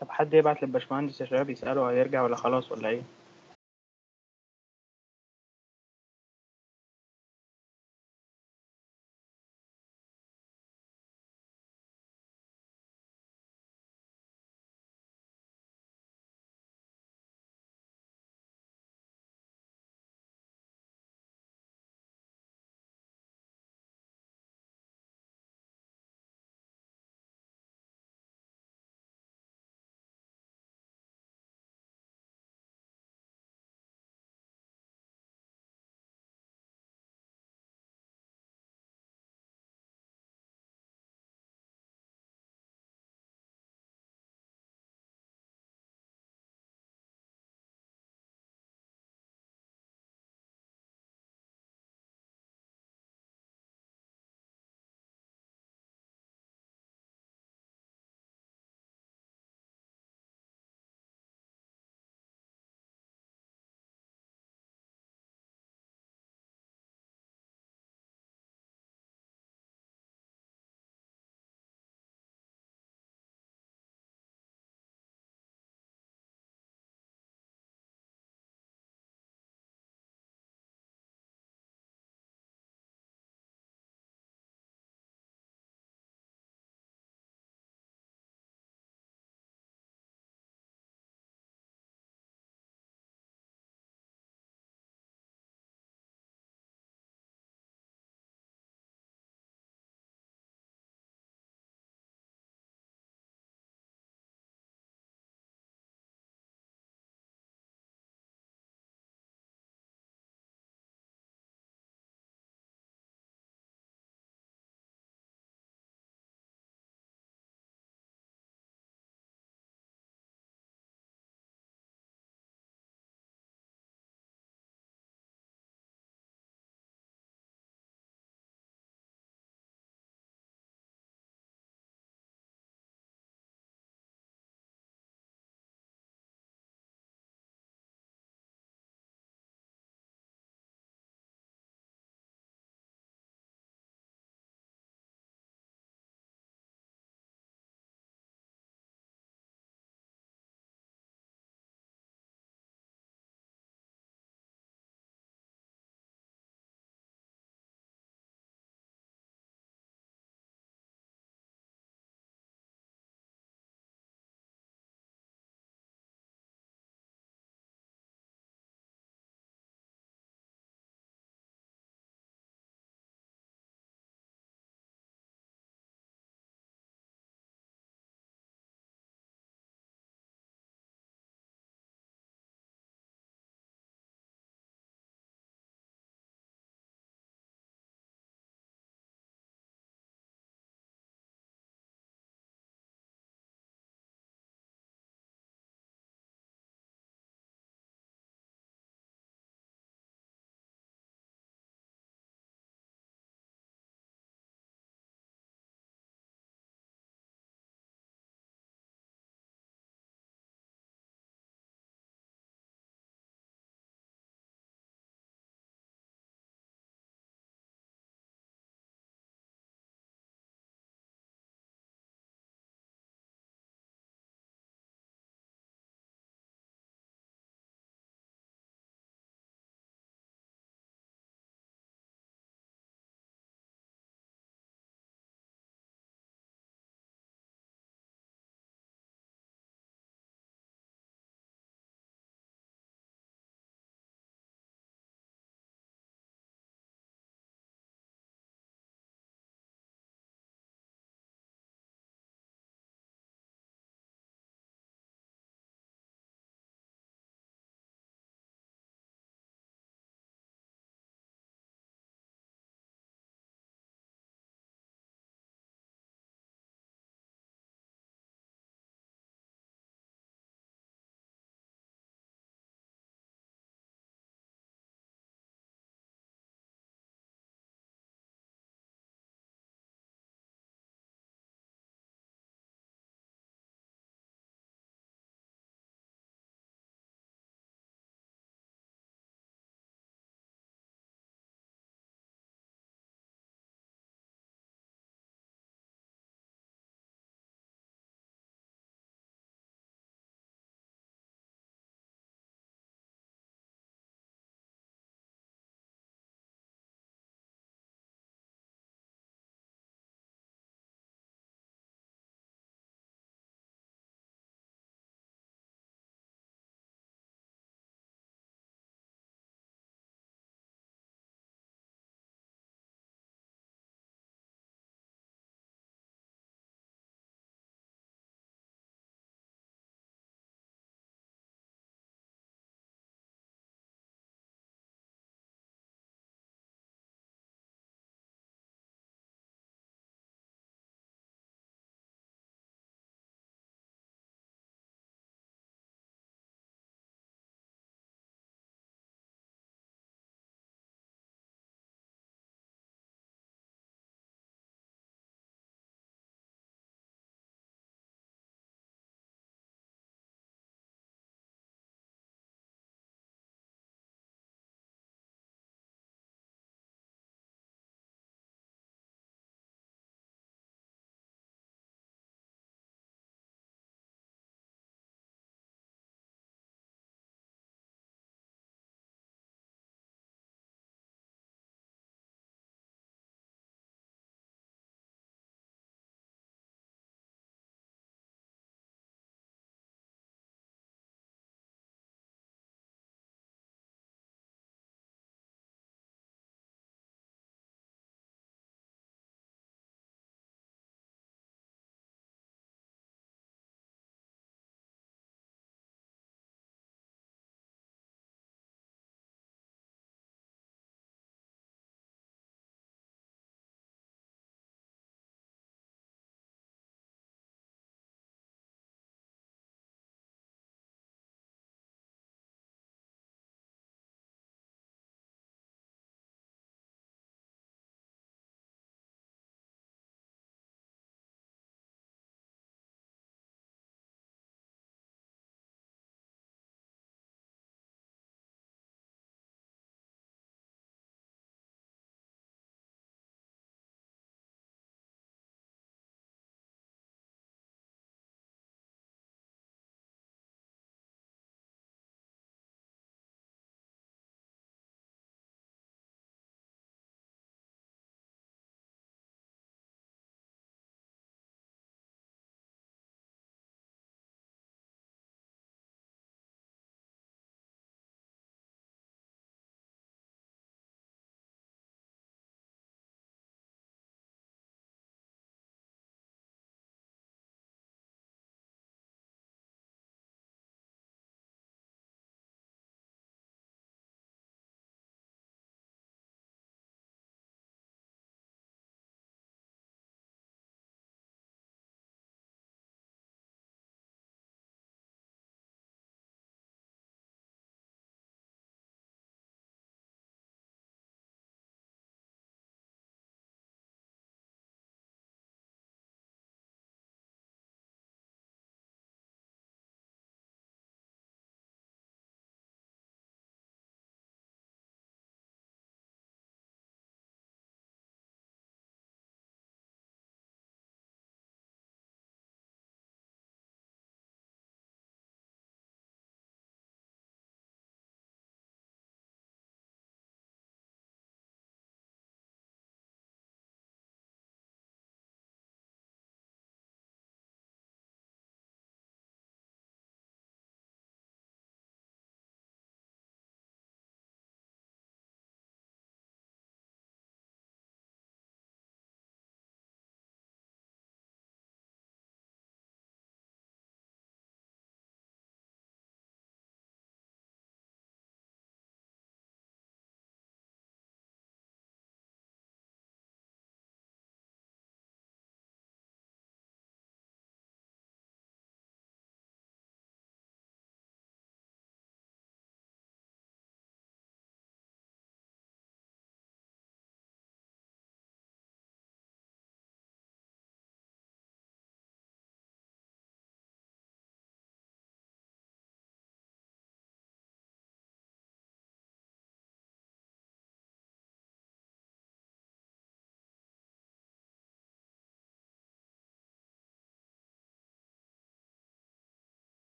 طب حد يبعت للباشمهندس يا شباب يسأله هيرجع ولا خلاص ولا ايه؟